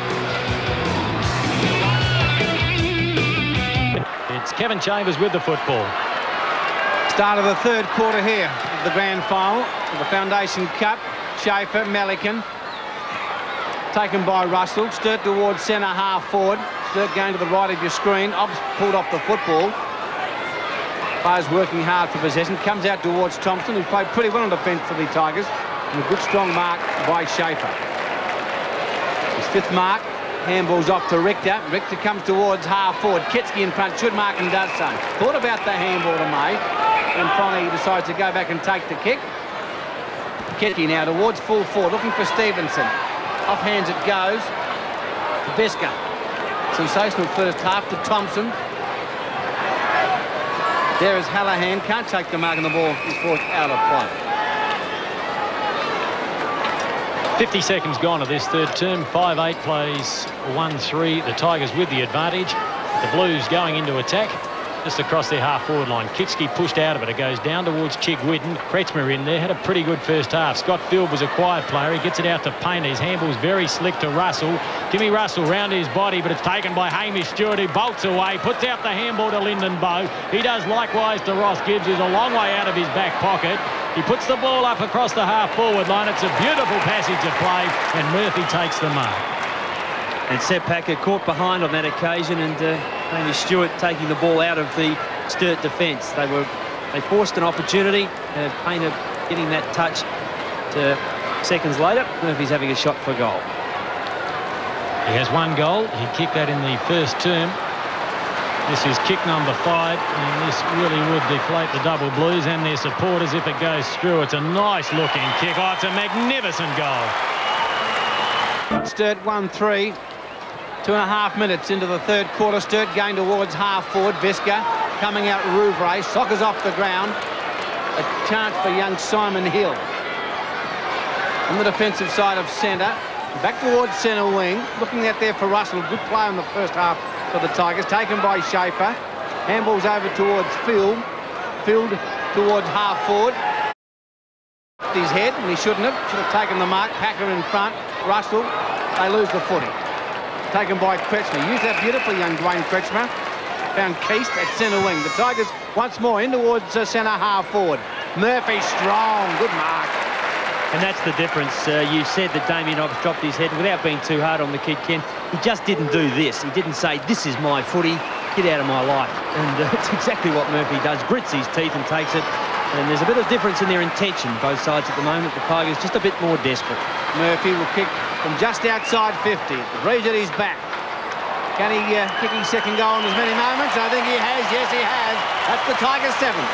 It's Kevin Chambers with the football. Start of the third quarter here of the grand final of the Foundation Cup. Schaefer, Melican, taken by Russell. Sturt towards centre half forward. Sturt going to the right of your screen. Obbs pulled off the football. Players working hard for possession. Comes out towards Thompson, who played pretty well in defence for the Tigers. And a good strong mark by Schaefer. His 5th mark. Handball's off to Richter. Richter comes towards half forward. Kitsky in front. Should mark and does so. Thought about the handball to May. And finally he decides to go back and take the kick. Kitsky now towards full forward. Looking for Stevenson. Off hands it goes. Visca. Sensational first half to Thompson. There is Hallahan. Can't take the mark, and the ball is forced out of play. 50 seconds gone of this third term. 5-8 plays 1-3. The Tigers with the advantage. The Blues going into attack just across their half-forward line. Kitsky pushed out of it. It goes down towards Chick Whitten. Kretschmer in there. Had a pretty good first half. Scott Field was a quiet player. He gets it out to Painter. His handball's very slick to Russell. Timmy Russell round his body, but it's taken by Hamish Stewart, who bolts away. Puts out the handball to Lyndon Bowe. He does likewise to Ross Gibbs, who's a long way out of his back pocket. He puts the ball up across the half-forward line. It's a beautiful passage of play, and Murphy takes the mark. And Sepp Packer caught behind on that occasion, and Hamish Stewart taking the ball out of the Sturt defence. They forced an opportunity. Painter getting that touch to seconds later. Murphy's having a shot for goal. He has 1 goal. He kicked that in the first term. This is kick number 5, and this really would deflate the Double Blues and their supporters if it goes through. It's a nice-looking kick. Oh, it's a magnificent goal. Sturt 1-3. 2.5 minutes into the third quarter. Sturt going towards half forward. Visca coming out Rouvray. Soccer's off the ground. A chance for young Simon Hill. On the defensive side of centre. Back towards centre wing. Looking out there for Russell. Good play in the first half for the Tigers. Taken by Schaefer. Handball's over towards Field. Field towards half forward. His head, and he shouldn't have. Should have taken the mark. Packer in front. Russell. They lose the footy. Taken by Kretschmer. Used that beautifully, young Dwayne Kretschmer. Found Keast at centre wing. The Tigers once more in towards centre half forward. Murphy strong. Good mark. And that's the difference. You said that Damien Obbs dropped his head without being too hard on the kid, Ken. He just didn't do this. He didn't say, this is my footy, get out of my life. And it's exactly what Murphy does. Grits his teeth and takes it. And there's a bit of difference in their intention, both sides at the moment. The Tigers just a bit more desperate. Murphy will kick from just outside 50. Reed at his back. Can he kick his second goal in as many moments? I think he has. Yes, he has. That's the Tigers' 7th.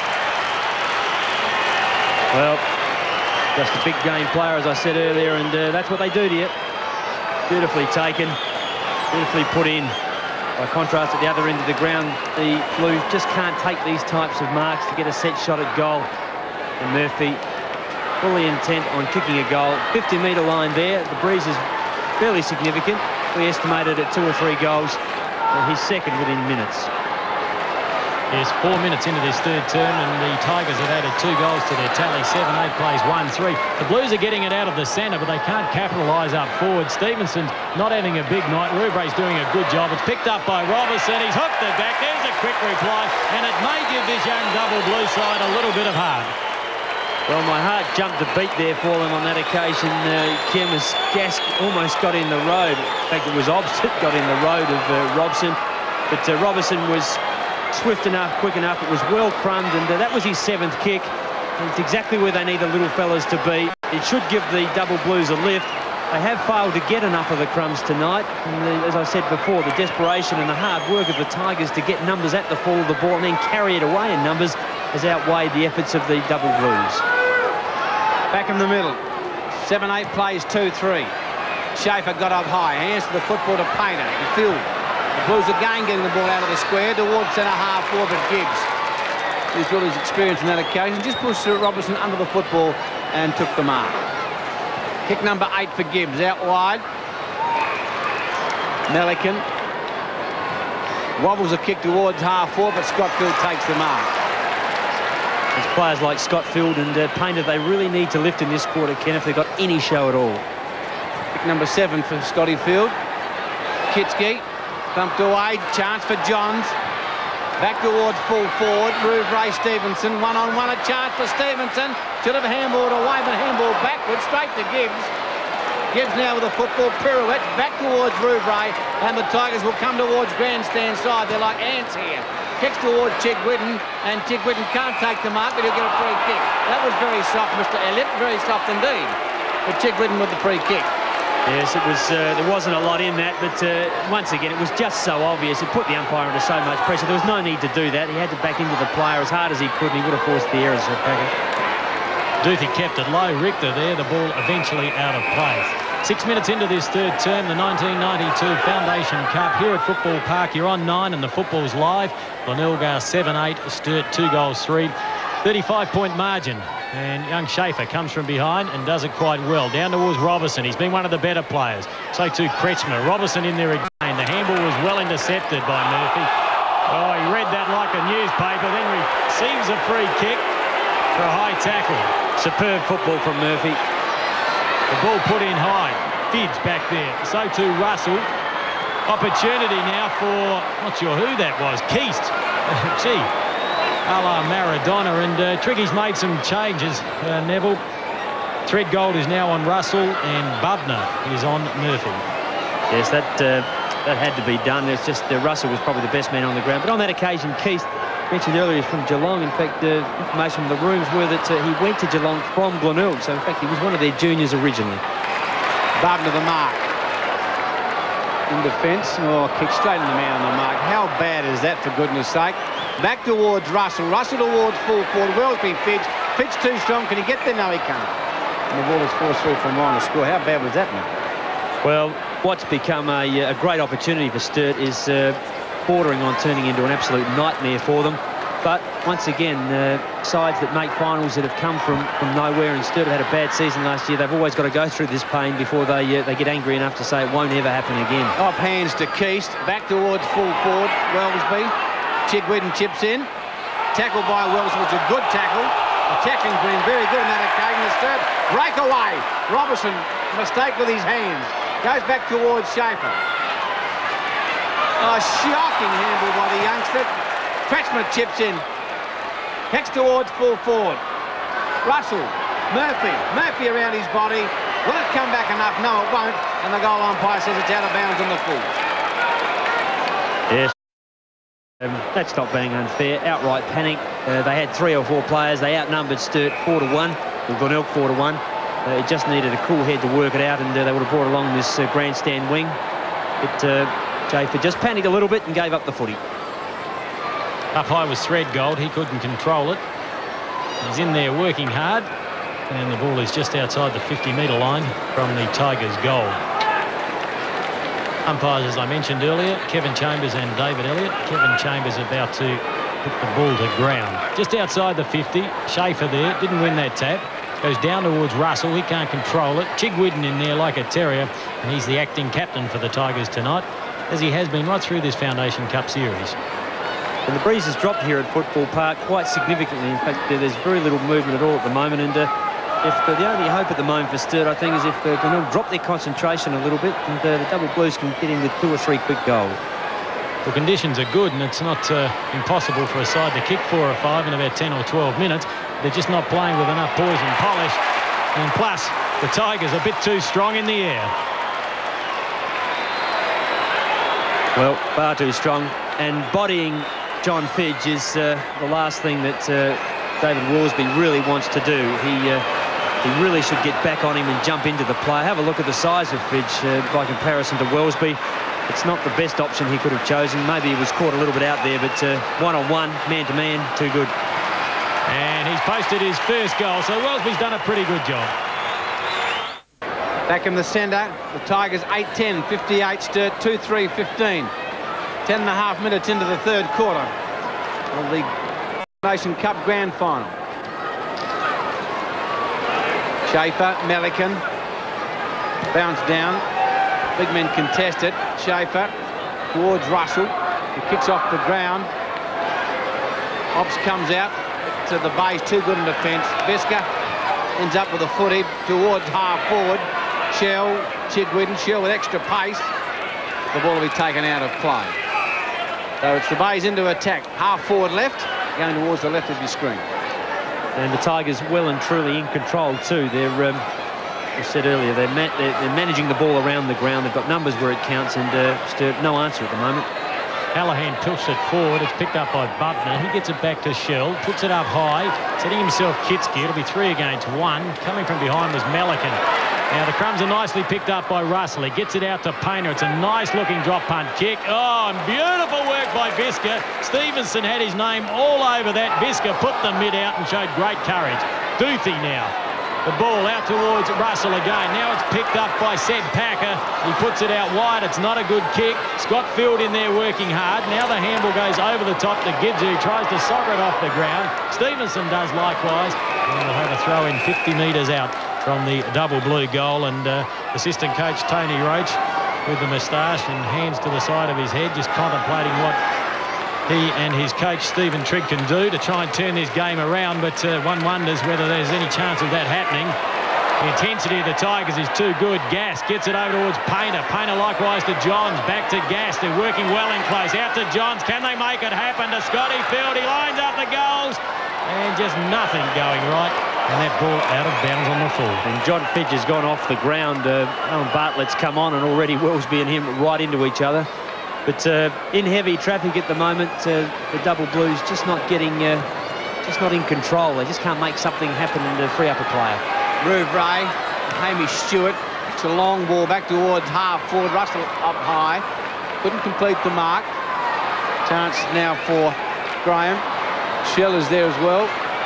Well, just a big game player, as I said earlier, and that's what they do to you. Beautifully taken, beautifully put in. By contrast, at the other end of the ground, the Blues just can't take these types of marks to get a set shot at goal. And Murphy, fully intent on kicking a goal. 50-metre line there. The breeze is fairly significant. We estimated at 2 or 3 goals. His second within minutes. Yes, 4 minutes into this third term, and the Tigers have added 2 goals to their tally. 7-8 plays 1-3. The Blues are getting it out of the centre, but they can't capitalise up forward. Stevenson's not having a big night. Rouvre's doing a good job. It's picked up by Robertson. He's hooked it back. There's a quick reply, and it may give this young double Blue side a little bit of heart. Well, my heart jumped a beat there for them on that occasion. Kim, as Gask almost got in the road. In fact, it was opposite, got in the road of Robson. But Robertson was swift enough, quick enough. It was well crumbed, and that was his 7th kick. It's exactly where they need the little fellas to be. It should give the double Blues a lift. They have failed to get enough of the crumbs tonight. And as I said before, the desperation and the hard work of the Tigers to get numbers at the fall of the ball and then carry it away in numbers has outweighed the efforts of the double Blues. Back in the middle. 7-8 plays 2-3. Schaefer got up high. Hands to the football to Painter. The field. The Blues again getting the ball out of the square towards centre half forward, but Gibbs, who's got his experience on that occasion, just pushed Robertson under the football and took the mark. Kick number 8 for Gibbs, out wide. Melican wobbles a kick towards half forward, but Scottfield takes the mark. There's players like Scottfield and Painter they really need to lift in this quarter, Ken, if they've got any show at all. Kick number 7 for Scotty Field. Kitsky. Thumped away, chance for Johns. Back towards full forward, Rouvre Stevenson, one-on-one, a chance for Stevenson. Should have handballed away, but handballed backwards, straight to Gibbs. Gibbs now with a football pirouette, back towards Rouvre, and the Tigers will come towards grandstand side. They're like ants here. Kicks towards Chigwitten, and Chigwitten can't take the mark, but he'll get a free kick. That was very soft, Mr. Elliott, very soft indeed. But Chigwitten with the free kick. Yes, it was. There wasn't a lot in that, but once again, it was just so obvious. It put the umpire under so much pressure. There was no need to do that. He had to back into the player as hard as he could, and he would have forced the errors. Duthie kept it low. Richter there, the ball eventually out of play. 6 minutes into this third term, the 1992 Foundation Cup here at Football Park. You're on 9 and the football's live. Glenelga 7-8, Sturt 2 goals 3. 35-point margin. And young Schaefer comes from behind and does it quite well. Down towards Robertson. He's been one of the better players. So too Kretschmer. Robertson in there again. The handball was well intercepted by Murphy. Oh, he read that like a newspaper. Then receives a free kick for a high tackle. Superb football from Murphy. The ball put in high. Fidge back there. So too Russell. Opportunity now for, not sure who that was, Keast. Gee. A la Maradona, and Tricky's made some changes. Neville. Threadgold is now on Russell, and Bubner is on Murphy. Yes, that had to be done. It's just Russell was probably the best man on the ground. But on that occasion, Keith mentioned earlier from Geelong. In fact, information from the rooms were that he went to Geelong from Glenelg. So, in fact, he was one of their juniors originally. Bubner the mark. In defence. Oh, kick straight in the man on the mark. How bad is that, for goodness sake? Back towards Russell. Russell towards full forward. Wellsby Fidge. Fidge too strong. Can he get there? No, he can't. And the ball is forced through from Ryan to score. How bad was that, man? Well, what's become a great opportunity for Sturt is bordering on turning into an absolute nightmare for them. But once again, sides that make finals that have come from nowhere, and Sturt had a bad season last year, they've always got to go through this pain before they get angry enough to say it won't ever happen again. Off hands to Keast. Back towards full forward. Wellsby. Chigwitten chips in. Tackle by Wells was a good tackle. The tackling's been very good on that occasion. The Sturt breakaway. Robertson, mistake with his hands. Goes back towards Schaefer. A shocking handle by the youngster. Kretschmer chips in. Hex towards full forward. Russell. Murphy. Murphy around his body. Will it come back enough? No, it won't. And the goal umpire says it's out of bounds on the full. Yes. That's not being unfair. Outright panic. They had 3 or 4 players. They outnumbered Sturt 4-1. Or Glenelg 4-1. It just needed a cool head to work it out, and they would have brought along this grandstand wing. But Jafer just panicked a little bit and gave up the footy. Up high was Threadgold. He couldn't control it. He's in there working hard. And the ball is just outside the 50-metre line from the Tigers' goal. Umpires, as I mentioned earlier, Kevin Chambers and David Elliott. Kevin Chambers about to put the ball to ground. Just outside the 50. Schaefer there. Didn't win that tap. Goes down towards Russell. He can't control it. Chigwidden in there like a terrier. And he's the acting captain for the Tigers tonight, as he has been right through this Foundation Cup series. And the breeze has dropped here at Football Park quite significantly. In fact, there's very little movement at all at the moment. And the only hope at the moment for Sturt, I think, is if they can drop their concentration a little bit, and the Double Blues can get in with 2 or 3 quick goals. The conditions are good, and it's not impossible for a side to kick 4 or 5 in about 10 or 12 minutes. They're just not playing with enough poise and polish. And plus, the Tigers are a bit too strong in the air. Well, far too strong. And bodying John Fidge is the last thing that David Worsby really wants to do. He really should get back on him and jump into the play. Have a look at the size of Fidge by comparison to Wellesby. It's not the best option he could have chosen. Maybe he was caught a little bit out there, but one-on-one, man-to-man, too good. And he's posted his first goal, so Wellesby's done a pretty good job. Back in the centre, the Tigers 8-10, 58 Sturt, 2-3, 15. 10.5 minutes into the third quarter of the Nation Cup Grand Final. Schaefer, Melican, bounce down. Big men contest it. Schaefer towards Russell, who kicks off the ground. Ops comes out to the base, too good in defence. Visca ends up with a footy towards half forward. Shell, Chigwidden, Shell with extra pace. The ball will be taken out of play. So it's the Bays into attack. Half forward left, going towards the left of your screen. And the Tigers well and truly in control too. They're, as I said earlier, they're managing the ball around the ground. They've got numbers where it counts, and Sturt no answer at the moment. Hallahan tilts it forward. It's picked up by Bubner. He gets it back to Shell, puts it up high, setting himself Kitsky. It'll be 3 against 1. Coming from behind was Melican. Now the crumbs are nicely picked up by Russell. He gets it out to Painter. It's a nice-looking drop punt kick. Oh, and beautiful work by Visca. Stevenson had his name all over that. Visca put the mid out and showed great courage. Duthie now. The ball out towards Russell again. Now it's picked up by Seb Packer. He puts it out wide. It's not a good kick. Scott Field in there working hard. Now the handball goes over the top to Gibbs, who tries to soccer it off the ground. Stevenson does likewise. And we'll have a throw in 50 metres out from the Double Blue goal. And assistant coach Tony Roach with the moustache and hands to the side of his head, just contemplating what he and his coach Stephen Trigg can do to try and turn this game around, but one wonders whether there's any chance of that happening. The intensity of the Tigers is too good. Gass gets it over towards Painter. Painter likewise to Johns. Back to Gass. They're working well in close. Out to Johns. Can they make it happen to Scotty Field? He lines up the goals. And just nothing going right. And that ball out of bounds on the full. And John Fidge has gone off the ground. Alan Bartlett's come on, and already Wellesby and him right into each other. But in heavy traffic at the moment, the Double Blues just not getting, just not in control. They just can't make something happen and free up a player. Rouvray, Hamish Stewart, it's a long ball back towards half forward. Russell up high, couldn't complete the mark. Chance now for Graham. Shell is there as well.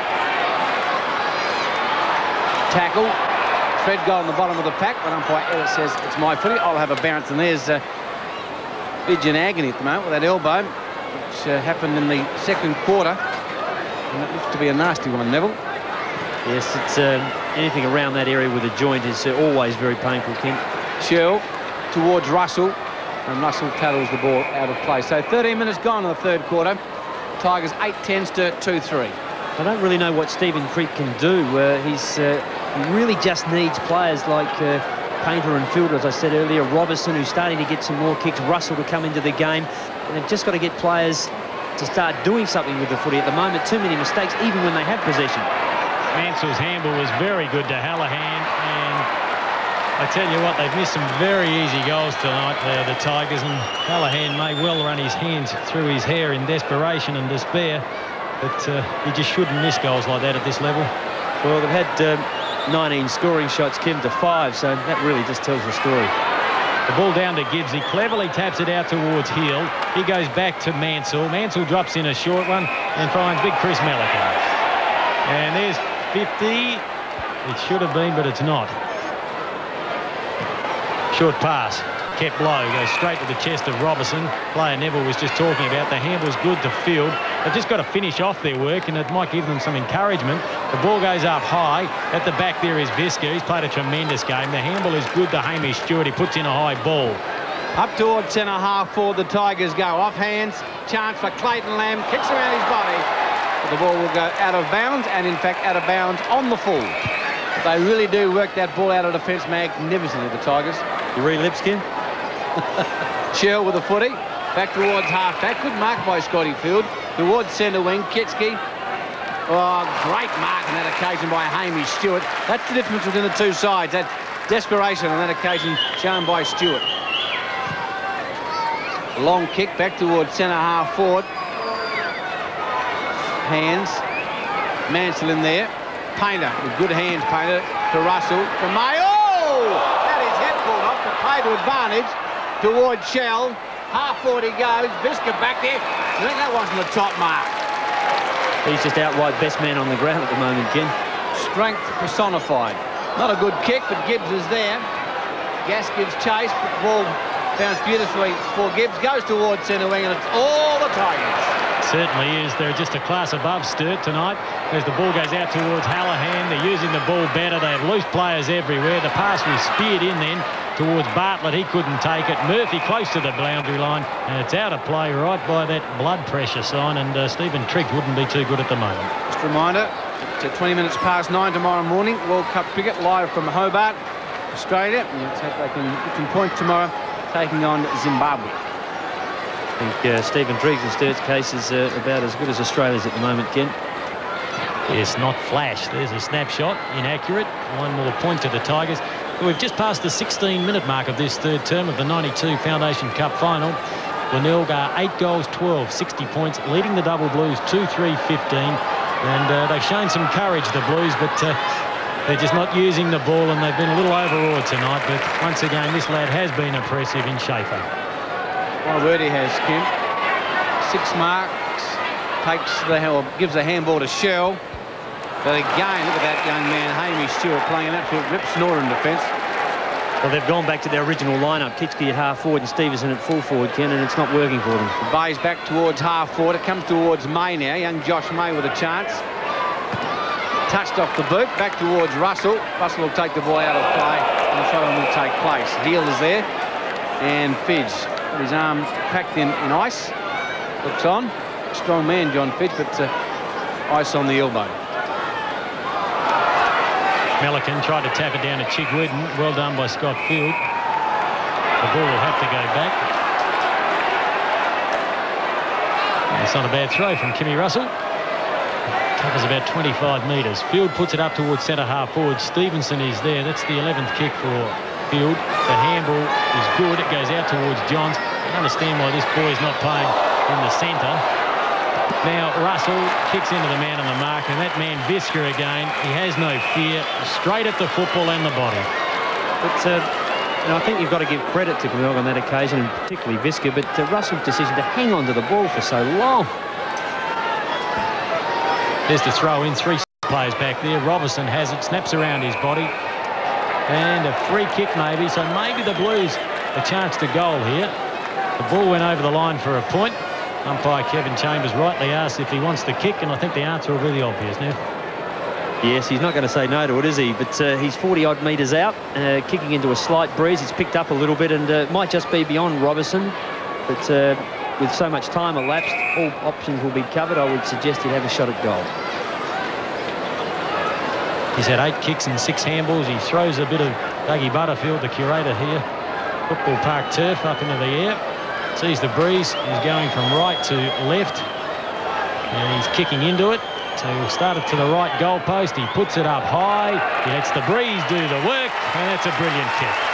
Tackle. Threadgold on the bottom of the pack, but umpire Ellis says it's my footy. I'll have a bounce, and there's Fidge in agony at the moment with that elbow, which happened in the second quarter. And it looks to be a nasty one, Neville. Yes, it's anything around that area with a joint is always very painful, Kim. Shell towards Russell, and Russell tattles the ball out of play. So 13 minutes gone in the third quarter. Tigers 8-10, Sturt 2-3. I don't really know what Stephen Creek can do. He really just needs players like Painter and Fielder, as I said earlier, Robertson, who's starting to get some more kicks, Russell to come into the game. And they've just got to get players to start doing something with the footy. At the moment, too many mistakes, even when they have possession. Mansell's handball was very good to Hallahan, and I tell you what, they've missed some very easy goals tonight, the Tigers, and Hallahan may well run his hands through his hair in desperation and despair, but you just shouldn't miss goals like that at this level. Well, they've had 19 scoring shots, Kim, to 5, so that really just tells the story. The ball down to Gibbs. He cleverly taps it out towards Heel. He goes back to Mansell. Mansell drops in a short one and finds big Chris Melican. And there's 50. It should have been, but it's not. Short pass. Kept low, goes straight to the chest of Robertson. Player Neville was just talking about the handball's good to field. They've just got to finish off their work, and it might give them some encouragement. The ball goes up high. At the back there is Visca. He's played a tremendous game. The handball is good to Hamish Stewart. He puts in a high ball. Up towards centre half forward, the Tigers go. Off hands, chance for Clayton Lamb. Kicks around his body. But the ball will go out of bounds, and in fact out of bounds on the full. They really do work that ball out of defence magnificently, the Tigers. You read Lipskin? Shell with a footy. Back towards half-back. Good mark by Scotty Field. Towards centre wing, Kitsky. Oh, great mark on that occasion by Hamish Stewart. That's the difference between the two sides. That desperation on that occasion shown by Stewart. Long kick back towards centre half forward. Hands. Mansell in there. Painter with good hands. Painter to Russell. To Mayo. That is head pulled off. The play to advantage towards Shell. Half forward he goes. Visca back there. I think that wasn't the top mark. He's just outright best man on the ground at the moment, Ken. Strength personified. Not a good kick, but Gibbs is there. Gas gives chase, but the ball bounced beautifully for Gibbs. Goes towards centre wing, and it's all the Tigers. Certainly is. They're just a class above Sturt tonight. As the ball goes out towards Hallahan, they're using the ball better. They have loose players everywhere. The pass was speared in then towards Bartlett. He couldn't take it. Murphy close to the boundary line, and it's out of play right by that blood pressure sign, and Stephen Triggs wouldn't be too good at the moment. Just a reminder, it's 20 minutes past 9 tomorrow morning. World Cup cricket live from Hobart, Australia. They can point tomorrow, taking on Zimbabwe. I think Stephen Triggs in Sturt's case is about as good as Australia's at the moment, Ken. Yes, not flash. There's a snapshot. Inaccurate. One more point to the Tigers. We've just passed the 16-minute mark of this third term of the 92 Foundation Cup final. Glenelg 8 goals, 12, 60 points, leading the Double Blues 2-3-15. And they've shown some courage, the Blues, but they're just not using the ball, and they've been a little overawed tonight. But once again, this lad has been impressive in Schaefer. What a word he has, Kim. 6 marks, gives the handball to Shell. But again, look at that young man, Hamish Stewart, playing an absolute rip snore in defence. Well, they've gone back to their original lineup. Kitsky at half forward and Stevenson at full forward, Ken, and it's not working for them. The Bay's back towards half forward. It comes towards May now. Young Josh May with a chance. Touched off the boot. Back towards Russell. Russell will take the ball out of play, and the throw will take place. Heel is there. And Fidge, with his arm packed in ice. Looks on. Strong man, John Fidge, but ice on the elbow. Melican tried to tap it down to Chig Whidden. Well done by Scott Field. The ball will have to go back. And it's not a bad throw from Kimmy Russell. Covers about 25 metres. Field puts it up towards centre half forward. Stevenson is there. That's the 11th kick for Field. The handball is good. It goes out towards Johns. I understand why this boy is not playing in the centre. Now Russell kicks into the man on the mark, and that man Visca again, he has no fear, straight at the football and the body. But I think you've got to give credit to Glenelg on that occasion, and particularly Visca, but Russell's decision to hang on to the ball for so long. There's the throw in, 3 players back there. Robertson has it, snaps around his body, and a free kick maybe, so maybe the Blues a chance to goal here. The ball went over the line for a point. Umpire Kevin Chambers rightly asked if he wants the kick, and I think the answer will be the obvious now. Yes, he's not going to say no to it, is he? But he's 40-odd metres out, kicking into a slight breeze. It's picked up a little bit, and it might just be beyond Robertson. But with so much time elapsed, all options will be covered. I would suggest he'd have a shot at goal. He's had 8 kicks and 6 handballs. He throws a bit of Dougie Butterfield, the curator here. Football Park turf up into the air. Sees the breeze. He's going from right to left. And he's kicking into it. So he'll start it to the right goalpost. He puts it up high. He lets the breeze do the work. And that's a brilliant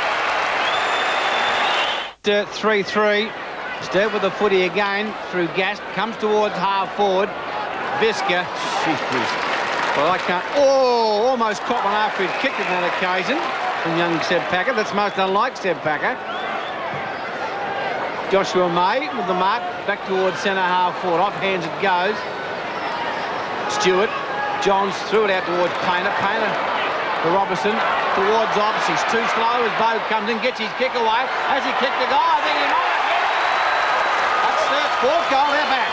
kick. 3-3. Sturt with the footy again through Gasp. Comes towards half forward. Visca. Well, I can't. Oh, almost caught one after he'd kicked it on that occasion from young Seb Packer. That's most unlike Seb Packer. Joshua May with the mark, back towards centre half forward. Off hands it goes. Stewart. Johns threw it out towards Painter. Painter to Robertson. Towards Ops. He's too slow as Bowe comes in. Gets his kick away. Has he kicked the goal? I think he might have. That's the fourth goal. They're back.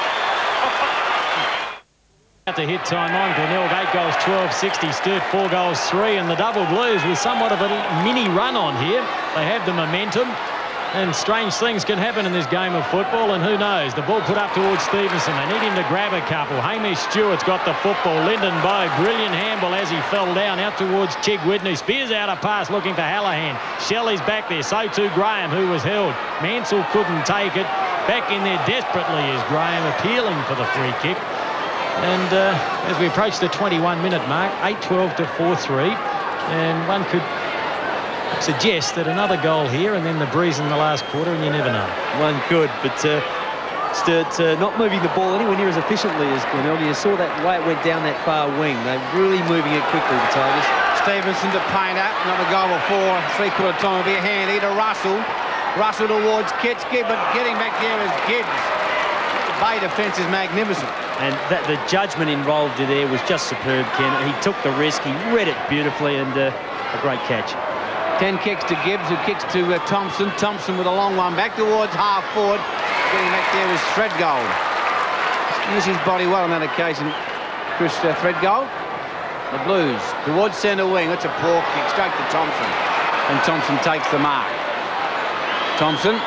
To hit time on Glenelg, 8 goals, 12-60. Sturt 4 goals, 3, and the Double Blues with somewhat of a mini run on here. They have the momentum, and strange things can happen in this game of football, and who knows? The ball put up towards Stevenson. They need him to grab a couple. Hamish Stewart's got the football. Lyndon Bowe, brilliant handball as he fell down out towards Chig Whitney. Spears out a pass looking for Hallahan. Shelley's back there. So too Graham, who was held. Mansell couldn't take it. Back in there desperately is Graham, appealing for the free kick. And as we approach the 21-minute mark, 8-12 to 4-3, and one could suggest that another goal here and then the breeze in the last quarter, and you never know. One could, but Sturt not moving the ball anywhere near as efficiently as Glenelg. You saw that way it went down that far wing. They're really moving it quickly, the Tigers. Stevenson to Painter. Another goal before three-quarter time will be handy to Russell. Russell towards Kitski, but getting back there is Gibbs. The Bay defence is magnificent. And the judgment involved there was just superb, Ken. He took the risk, he read it beautifully, and a great catch. 10 kicks to Gibbs, who kicks to Thompson. Thompson with a long one back towards half forward. Getting back there is Threadgold. Used his body well on that occasion, Chris Threadgold. The Blues towards centre wing. It's a poor kick straight to Thompson. And Thompson takes the mark. Thompson.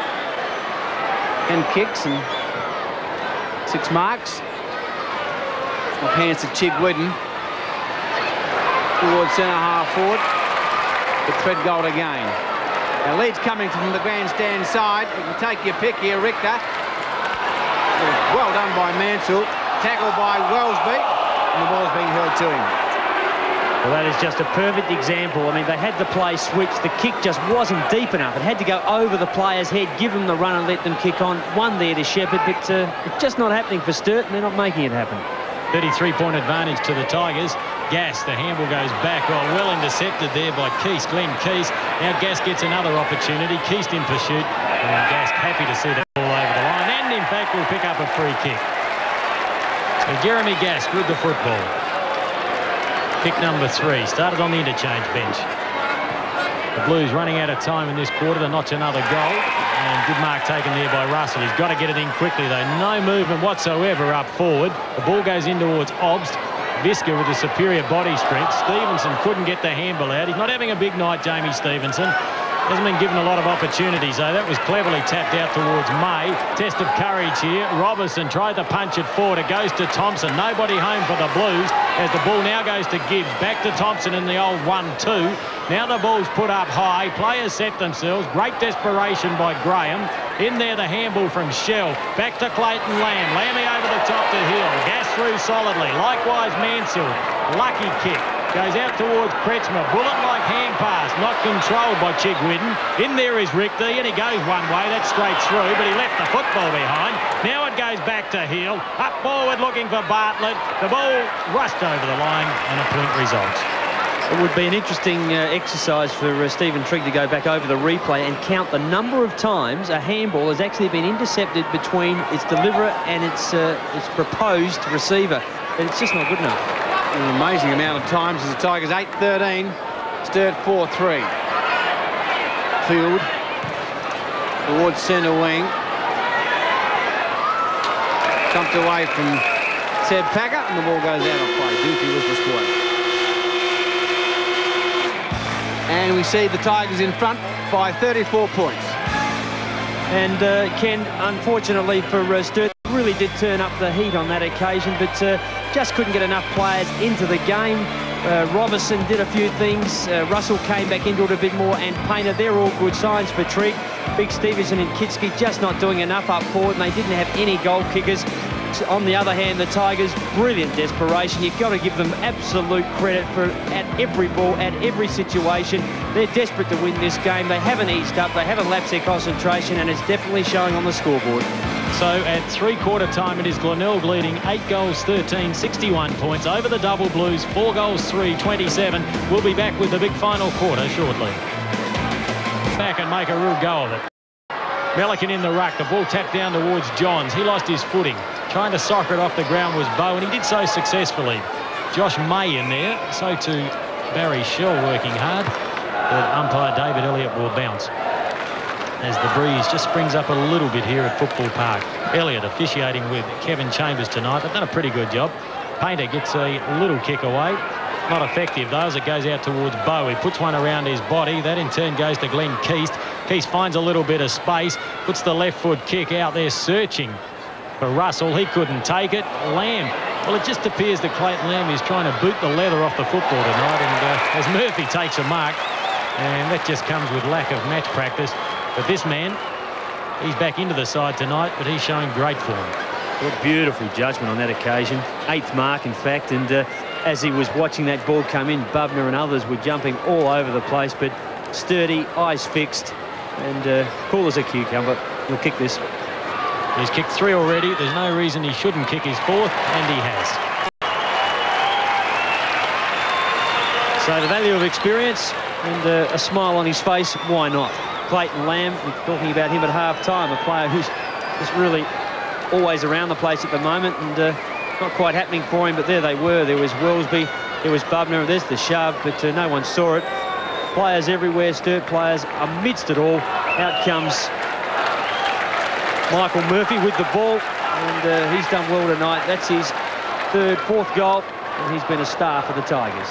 10 kicks and 6 marks. Off hands to Chig Whitten. Towards centre half forward. The Threadgold again. Now Leeds coming from the grandstand side. You can take your pick here, Richter. Well done by Mansell. Tackled by Wellesby. And the ball's being held to him. Well, that is just a perfect example. I mean, they had the play switched. The kick just wasn't deep enough. It had to go over the player's head, give them the run and let them kick on. One there to Shepherd, but it's just not happening for Sturt, and they're not making it happen. 33-point advantage to the Tigers. Gass, the handball goes back. Well intercepted there by Keast, Glenn Keast. Now Gass gets another opportunity. Keast in pursuit. And Gass happy to see that ball over the line. And in fact will pick up a free kick. So Jeremy Gass with the football. Kick number 3. Started on the interchange bench. The Blues running out of time in this quarter to notch another goal. And good mark taken there by Russell. He's got to get it in quickly, though. No movement whatsoever up forward. The ball goes in towards Obst. Visca with a superior body strength. Stevenson couldn't get the handball out. He's not having a big night, Jamie Stevenson. Hasn't been given a lot of opportunities, though. That was cleverly tapped out towards May. Test of courage here. Robertson tried to punch it forward. It goes to Thompson. Nobody home for the Blues as the ball now goes to Gibbs. Back to Thompson in the old 1-2. Now the ball's put up high. Players set themselves. Great desperation by Graham. In there, the handball from Shell. Back to Clayton Lamb. Lammy over the top to Hill. Gass through solidly. Likewise, Mansell. Lucky kick. Goes out towards Kretzmer. Bullet-like hand pass. Not controlled by Chig Whitten. In there is Richter, and he goes one way. That's straight through, but he left the football behind. Now it goes back to Hill. Up forward looking for Bartlett. The ball rushed over the line, and a point result. It would be an interesting exercise for Stephen Trigg to go back over the replay and count the number of times a handball has actually been intercepted between its deliverer and its proposed receiver. But it's just not good enough. An amazing amount of times as the Tigers 8-13, Sturt 4-3. Field towards centre wing. Dumped away from Seb Packer, and the ball goes out of play. Dookie was the squad. And we see the Tigers in front by 34 points. And Ken, unfortunately for Sturt, really did turn up the heat on that occasion, but just couldn't get enough players into the game. Robertson did a few things. Russell came back into it a bit more, and Painter. They're all good signs for Trigg. Big Stevenson and Kitski just not doing enough up forward, and they didn't have any goal kickers. On the other hand, the Tigers, brilliant desperation. You've got to give them absolute credit for at every ball, at every situation. They're desperate to win this game. They haven't eased up. They haven't lapsed their concentration, and it's definitely showing on the scoreboard. So at three-quarter time, it is Glenelg leading 8 goals, 13, 61 points over the Double Blues. 4 goals, 3, 27. We'll be back with the big final quarter shortly. Back and make a real go of it. Melican in the ruck. The ball tapped down towards Johns. He lost his footing. Trying to soccer it off the ground was Bowe, and he did so successfully. Josh May in there. So too Barry Shell working hard. But umpire David Elliott will bounce as the breeze just springs up a little bit here at Football Park. Elliott officiating with Kevin Chambers tonight. They've done a pretty good job. Painter gets a little kick away. Not effective though, as it goes out towards Bowe. He puts one around his body. That in turn goes to Glenn Keast. Keast finds a little bit of space. Puts the left foot kick out there, searching for Russell. He couldn't take it. Lamb. Well, it just appears that Clayton Lamb is trying to boot the leather off the football tonight. And as Murphy takes a mark, and that just comes with lack of match practice. But this man, he's back into the side tonight, but he's showing great form. What beautiful judgment on that occasion. 8th mark, in fact, and as he was watching that ball come in, Bubner and others were jumping all over the place, but sturdy, eyes fixed, and cool as a cucumber. He'll kick this. He's kicked 3 already. There's no reason he shouldn't kick his 4th, and he has. So the value of experience and a smile on his face, why not? Clayton Lamb, we're talking about him at half-time, a player who's just really always around the place at the moment, and not quite happening for him, but there they were. There was Wellesby, there was Bubner, there's the shove, but no one saw it. Players everywhere, Sturt players amidst it all. Out comes Michael Murphy with the ball, and he's done well tonight. That's his 3rd, 4th goal, and he's been a star for the Tigers.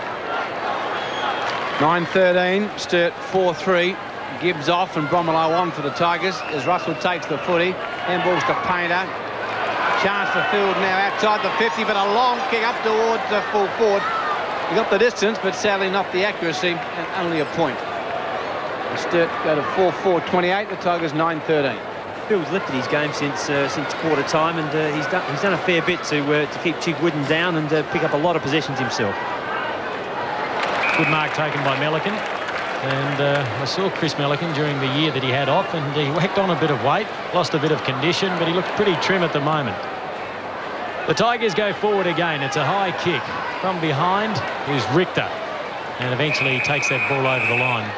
9-13, Sturt 4-3. Gibbs off and Bromelo on for the Tigers as Russell takes the footy. Handballs to Painter. Chance for Field now outside the 50, but a long kick up towards the full forward. He got the distance, but sadly not the accuracy, and only a point. The Sturt go to 4-4-28. The Tigers 9-13. Field's lifted his game since quarter time, and he's done a fair bit to keep Chigwidden down and pick up a lot of possessions himself. Good mark taken by Melican. And I saw Chris Melican during the year that he had off, and he whacked on a bit of weight, lost a bit of condition, but he looked pretty trim at the moment. The Tigers go forward again. It's a high kick. From behind is Richter, and eventually he takes that ball over the line.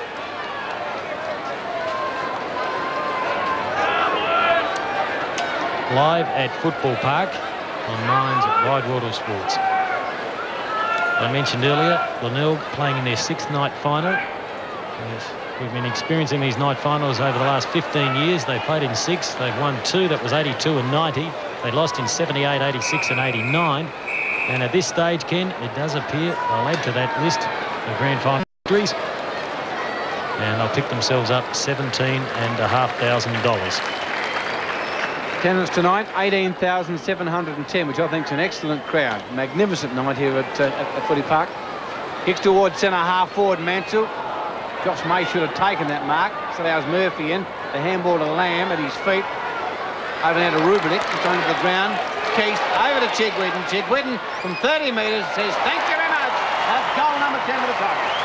Live at Football Park on Nines at Wide World of Sports. I mentioned earlier, Glenelg playing in their 6th night final. Yes, we've been experiencing these night finals over the last 15 years. They played in 6. They've won 2. That was 82 and 90. They lost in 78, 86 and 89. And at this stage, Ken, it does appear they'll add to that list of grand final victories. And they'll pick themselves up $17,500. Attendance tonight, 18,710, which I think is an excellent crowd. Magnificent night here at Footy Park. Kicks towards centre half forward Mansell. Josh May should have taken that mark. So allows Murphy in. The handball to Lamb at his feet. Over now to Rubelik. It's onto the ground. Keast over to Chigwidden. Chigwidden from 30 metres says, thank you very much. That's goal number 10 for the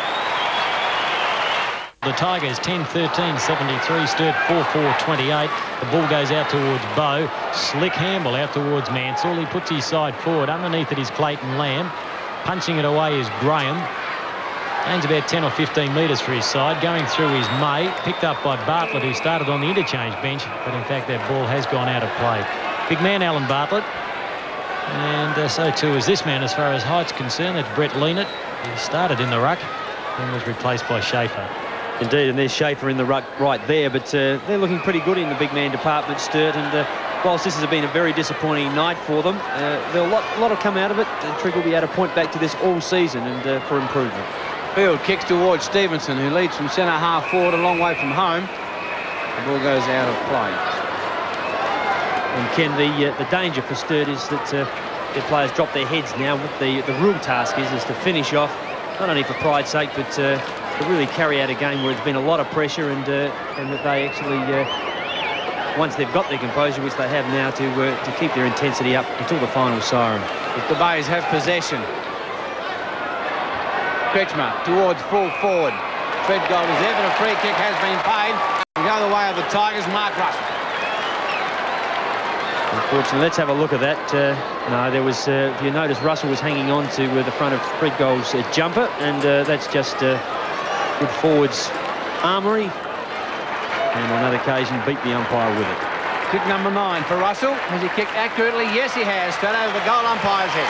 Tigers. The Tigers 10-13-73, Sturt 4-4-28. The ball goes out towards Bowe. Slick handball out towards Mansell. He puts his side forward. Underneath it is Clayton Lamb. Punching it away is Graham. Gains about 10 or 15 metres for his side. Going through is May. Picked up by Bartlett, who started on the interchange bench. But in fact, that ball has gone out of play. Big man, Alan Bartlett. And so too is this man as far as height's concerned. That's Brett Leanett. He started in the ruck and was replaced by Schaefer. Indeed, and there's Schaefer in the ruck right there, but they're looking pretty good in the big man department, Sturt, and whilst this has been a very disappointing night for them, there'll a lot will come out of it. Trigg will be able to point back to this all season and for improvement. Field kicks towards Stevenson, who leads from centre half forward a long way from home. The ball goes out of play. And Ken, the danger for Sturt is that their players drop their heads now. What the real task is to finish off, not only for pride's sake, but to really carry out a game where there's been a lot of pressure and that they actually, once they've got their composure, which they have now, to keep their intensity up until the final siren. If the Bays have possession. Kretschmer towards full forward. Treadgold is there, but a free kick has been paid. And the other way of the Tigers, Mark Russell. Unfortunately, let's have a look at that. No, there was, if you notice, Russell was hanging on to the front of Treadgold's jumper, and that's just good forwards armoury. and on that occasion beat the umpire with it. Kick number 9 for Russell. Has he kicked accurately? Yes, he has. Straight over the goal umpire's head.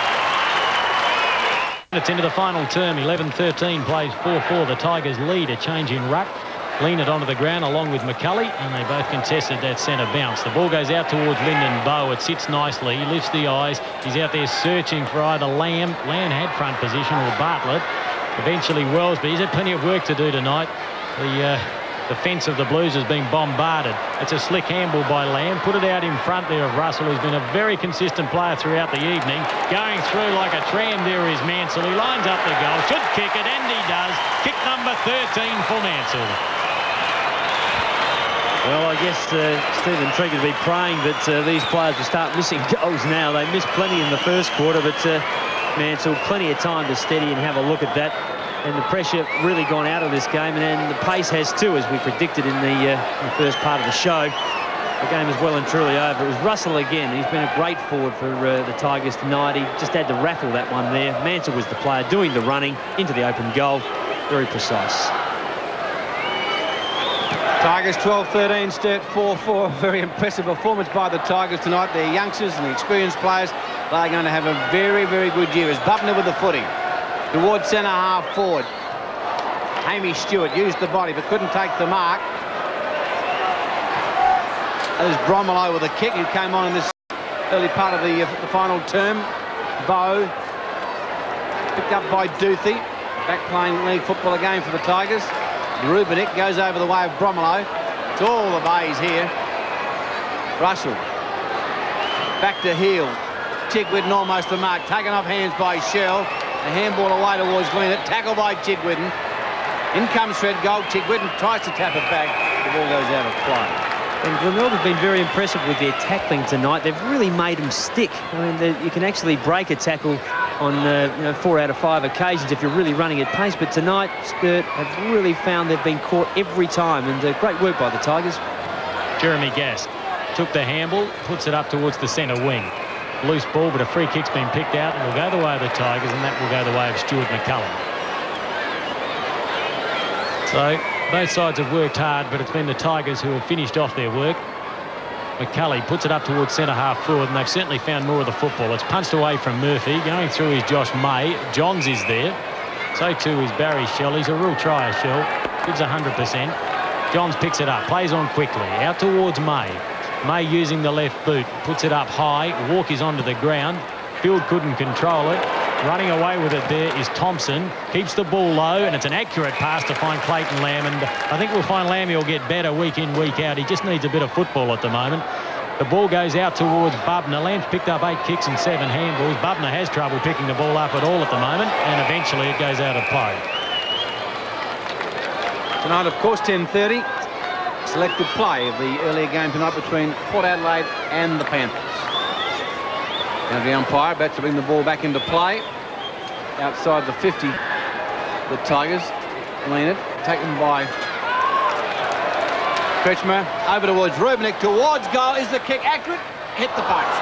It's into the final term. 11-13 plays 4-4. The Tigers lead. A change in ruck. Lean it onto the ground along with McCulley, and they both contested that centre bounce. The ball goes out towards Lyndon Bowe. It sits nicely. He lifts the eyes. He's out there searching for either Lamb. Lamb had front position, or Bartlett. Eventually Wells, but he's had plenty of work to do tonight. The defence of the Blues has been bombarded. It's a slick handball by Lamb. Put it out in front there of Russell, who's been a very consistent player throughout the evening. Going through like a tram there is Mansell. He lines up the goal. Should kick it, and he does. Kick number 13 for Mansell. Well, I guess Stephen Trigg would be praying that these players will start missing goals now. They missed plenty in the first quarter, but Mansell, plenty of time to steady and have a look at that. And the pressure really gone out of this game, and then the pace has too, as we predicted in the first part of the show. The game is well and truly over. It was Russell again. He's been a great forward for the Tigers tonight. He just had to raffle that one there. Mansell was the player doing the running into the open goal. Very precise. Tigers 12-13, Sturt 4-4. Very impressive performance by the Tigers tonight. Their youngsters and the experienced players, they're going to have a very, very good year. As Bubner with the footing towards centre half forward. Hamish Stewart used the body but couldn't take the mark. There's Bromelo with a kick who came on in this early part of the final term. Bowe picked up by Duthie. Back playing league football again for the Tigers. Rubenik goes over the way of Bromelo. It's all the bays here. Russell. Back to heel. Chigwidden almost the mark. Taken off hands by Shell. The handball away towards Glenn. Tackled by Chigwidden. In comes Fred Gold. Chigwidden tries to tap it back. The ball goes out of play. And Glenelg have been very impressive with their tackling tonight. They've really made them stick. I mean, you can actually break a tackle on 4 out of 5 occasions if you're really running at pace. But tonight, Sturt have really found they've been caught every time. And great work by the Tigers. Jeremy Gask took the handball, puts it up towards the centre wing. Loose ball, but a free kick's been picked out, and will go the way of the Tigers, and that will go the way of Stuart McCullum. So both sides have worked hard, but it's been the Tigers who have finished off their work. McCulley puts it up towards centre half forward, and they've certainly found more of the football. It's punched away from Murphy. Going through is Josh May. Johns is there. So too is Barry Shell. He's a real trier, Shell. Gives 100%. Johns picks it up, plays on quickly. Out towards May. May using the left boot, puts it up high. Walk is onto the ground. Field couldn't control it. Running away with it there is Thompson. Keeps the ball low, and it's an accurate pass to find Clayton Lamb. And I think we'll find Lammy will get better week in, week out. He just needs a bit of football at the moment. The ball goes out towards Bubner. Lamb's picked up 8 kicks and 7 handballs. Bubner has trouble picking the ball up at all at the moment, and eventually it goes out of play. Tonight, of course, 10:30. Selected play of the earlier game tonight between Port Adelaide and the Panthers. Now the umpire about to bring the ball back into play. Outside the 50, the Tigers lean it. Taken by Kretschmer. Over towards Rubenik. Towards goal. Is the kick accurate? Hit the post.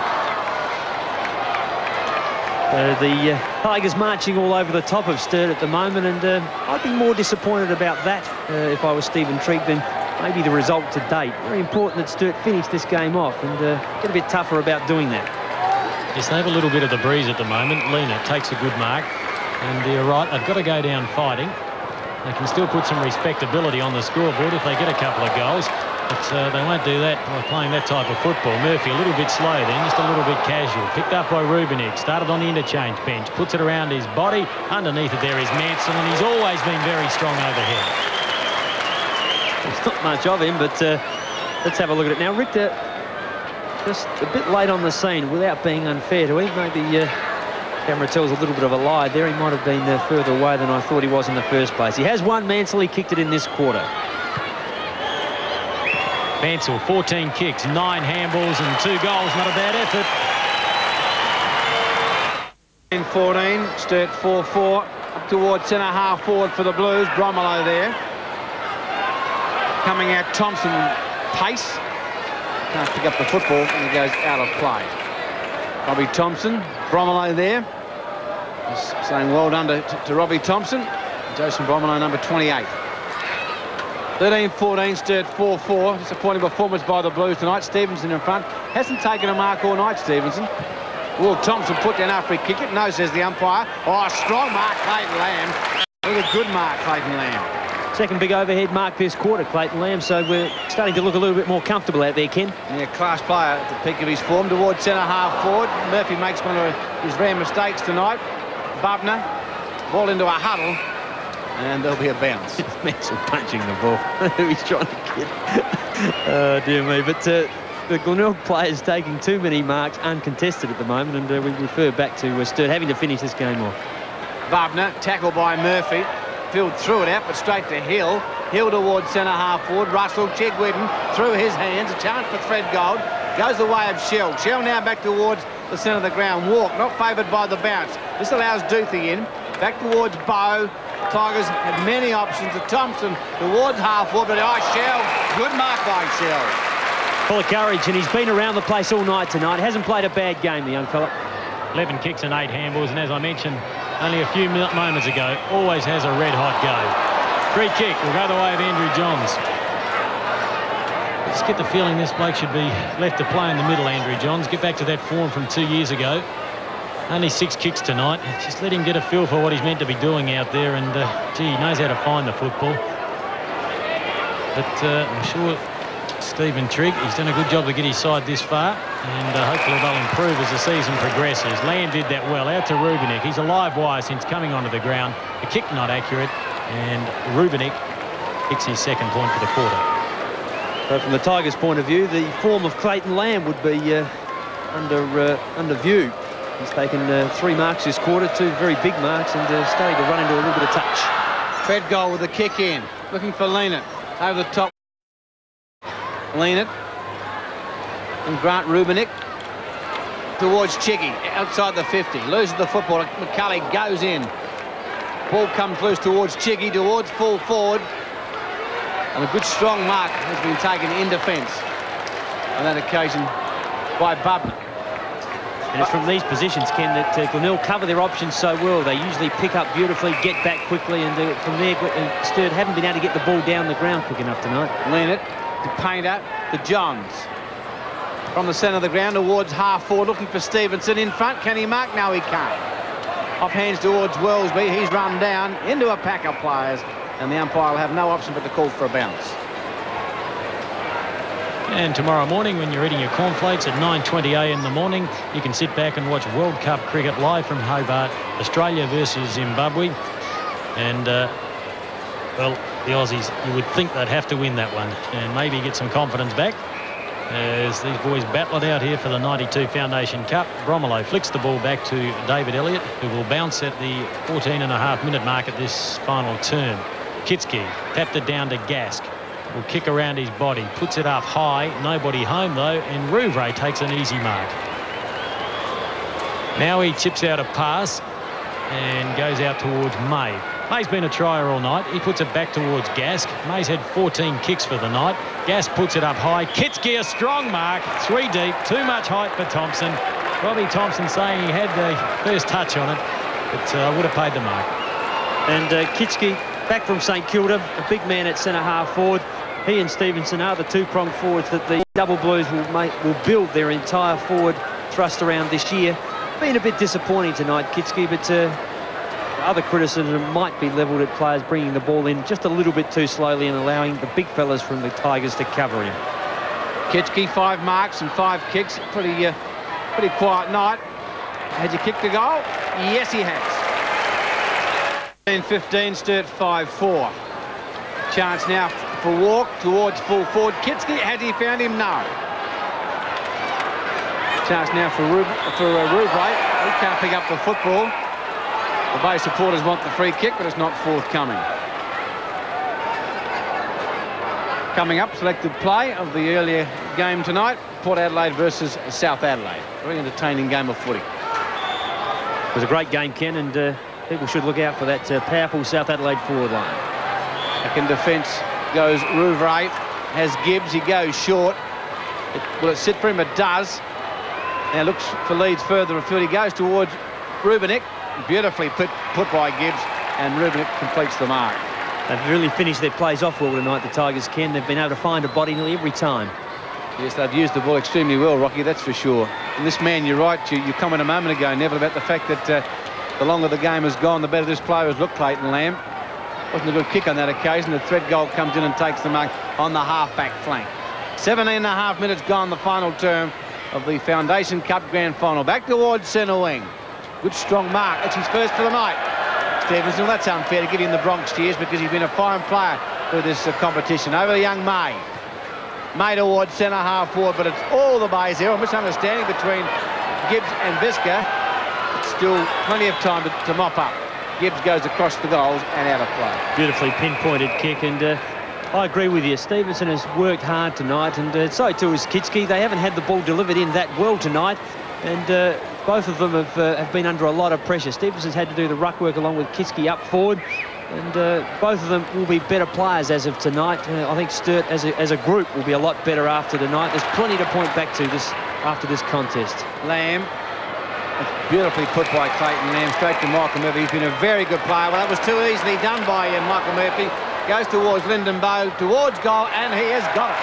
The Tigers marching all over the top of Sturt at the moment, and I'd be more disappointed about that if I was Stephen Trigg than maybe the result to date. Very important that Sturt finish this game off and get a bit tougher about doing that. Yes, they have a little bit of the breeze at the moment. Lena takes a good mark, and you're right, they've got to go down fighting. They can still put some respectability on the scoreboard if they get a couple of goals, but they won't do that by playing that type of football. Murphy a little bit slow then, just a little bit casual. Picked up by Rubenik, started on the interchange bench, puts it around his body. Underneath it there is Mansell, and he's always been very strong overhead. There's not much of him, but let's have a look at it now. Richter just a bit late on the scene without being unfair to him. Maybe camera tells a little bit of a lie there. He might have been further away than I thought he was in the first place. He has one. Mansell, he kicked it in this quarter. Mansell, 14 kicks, 9 handballs and 2 goals. Not a bad effort. 14, Sturt 4-4. Up towards centre half forward for the Blues. Bromelo there. Coming out, Thompson, pace. Can't pick up the football, and it goes out of play. Robbie Thompson, Bromelo there. Just saying well done to Robbie Thompson. Jason Bromelo, number 28. 13-14, Sturt 4-4. Disappointing performance by the Blues tonight. Stevenson in front. Hasn't taken a mark all night, Stevenson. Will Thompson put down after he kicked it? No, says the umpire. Oh, strong mark, Clayton Lamb. Look, a good mark, Clayton Lamb. Second big overhead mark this quarter, Clayton Lamb, so we're starting to look a little bit more comfortable out there, Ken. Yeah, class player at the peak of his form towards centre-half forward. Murphy makes one of his rare mistakes tonight. Bubner, ball into a huddle, and there'll be a bounce. Mansell punching the ball. He's trying to get... Oh, dear me. But the Glenelg players taking too many marks uncontested at the moment, and we refer back to Sturt having to finish this game off. Bubner, tackled by Murphy. Field threw it out, but straight to Hill. Hill towards centre-half forward. Russell, Chigwidden through his hands. A chance for Threadgold. Goes the way of Shell. Shell now back towards the centre of the ground. Walk, not favoured by the bounce. This allows Duthie in. Back towards Bow. Tigers had many options. Thompson towards half-forward, but Shell. Good mark by Shell. Full of courage, and he's been around the place all night tonight. Hasn't played a bad game, the young fella. 11 kicks and 8 handballs, and as I mentioned only a few moments ago, always has a red-hot go. Free kick will go the way of Andrew Johns. Just get the feeling this bloke should be left to play in the middle, Andrew Johns. Get back to that form from 2 years ago. Only 6 kicks tonight. Just let him get a feel for what he's meant to be doing out there, and gee, he knows how to find the football. But I'm sure Stephen Trigg, he's done a good job to get his side this far, and hopefully they'll improve as the season progresses. Lamb did that well. Out to Rubenik. He's a live wire since coming onto the ground. The kick not accurate, and Rubenik kicks his second point for the quarter. So from the Tigers' point of view, the form of Clayton Lamb would be under view. He's taken 3 marks this quarter, 2 very big marks, and starting to run into a little bit of touch. Threadgold with the kick in. Looking for Leanett. Over the top. Leanett. And Grant Rubenik. Towards Chiggy. Outside the 50. Loses the football. McCulley goes in. Ball comes loose towards Chiggy. Towards full forward. And a good strong mark has been taken in defence on that occasion by Bubner. And it's from these positions, Ken, that Glenelg cover their options so well. They usually pick up beautifully, get back quickly, and from there, Sturt haven't been able to get the ball down the ground quick enough tonight. Leanett to Painter to Johns. From the centre of the ground towards half-forward, looking for Stevenson in front. Can he mark? No, he can't. Off hands towards Wellesby. He's run down into a pack of players, and the umpire will have no option but to call for a bounce. And tomorrow morning, when you're eating your cornflakes at 9:20 in the morning, you can sit back and watch World Cup cricket live from Hobart, Australia versus Zimbabwe. And, well, the Aussies, you would think they'd have to win that one and maybe get some confidence back as these boys battle it out here for the 92 Foundation Cup. Bromelo flicks the ball back to David Elliott, who will bounce at the 14.5-minute mark at this final turn. Kitsky tapped it down to Gask. Will kick around his body, puts it up high, nobody home though, and Rouvray takes an easy mark. Now he chips out a pass and goes out towards May. May's been a trier all night. He puts it back towards Gask. May's had 14 kicks for the night. Gask puts it up high. Kitsky, a strong mark, 3 deep, too much height for Thompson. Robbie Thompson saying he had the first touch on it, but would have paid the mark. And Kitsky back from St Kilda, a big man at centre-half forward. He and Stevenson are the 2-pronged forwards that the Double Blues will build their entire forward thrust around this year. Been a bit disappointing tonight, Kitsky, but other criticism might be levelled at players bringing the ball in just a little bit too slowly and allowing the big fellas from the Tigers to cover him. Kitsky, 5 marks and 5 kicks. Pretty quiet night. Has he kicked a goal? Yes, he has. 15, Sturt 5-4. Chance now for Walk towards full forward. Kitsky, has he found him? No. Chance now for Rouvray. He can't pick up the football. The Bay supporters want the free kick, but it's not forthcoming. Coming up, selected play of the earlier game tonight, Port Adelaide versus South Adelaide. Very entertaining game of footy. It was a great game, Ken, and people should look out for that powerful South Adelaide forward line. Back in defence goes Rouvray. Has Gibbs. He goes short. Will it sit for him? It does. Now looks for Leeds further afield. He goes towards Rubenik. Beautifully put by Gibbs, and Rubenik completes the mark. They've really finished their plays off well tonight, the Tigers, Ken. They've been able to find a body nearly every time. Yes, they've used the ball extremely well, Rocky, that's for sure. And this man, you're right, you commented a moment ago, Neville, about the fact that the longer the game has gone, the better this player has looked, Clayton Lamb. Wasn't a good kick on that occasion. The thread goal comes in and takes the mark on the half-back flank. 17.5 minutes gone, the final term of the Foundation Cup Grand Final. Back towards centre wing. Good strong mark. That's his first for the night. Stevenson, that's unfair to give him the Bronx cheers because he's been a fine player for this competition. Over the young May. May towards centre half forward, but it's all the bays here. A misunderstanding between Gibbs and Visca. Still plenty of time to mop up. Gibbs goes across the goals and out of play. Beautifully pinpointed kick, and I agree with you. Stevenson has worked hard tonight, and so too has Kitski. They haven't had the ball delivered in that well tonight, and both of them have been under a lot of pressure. Stevenson's had to do the ruck work along with Kitski up forward, and both of them will be better players as of tonight. I think Sturt as a group will be a lot better after tonight. There's plenty to point back to after this contest. Lamb. It's beautifully put by Clayton Lamb straight to Michael Murphy. He's been a very good player. Well, that was too easily done by Michael Murphy. Goes towards Lyndon Bowe, towards goal, and he has got it.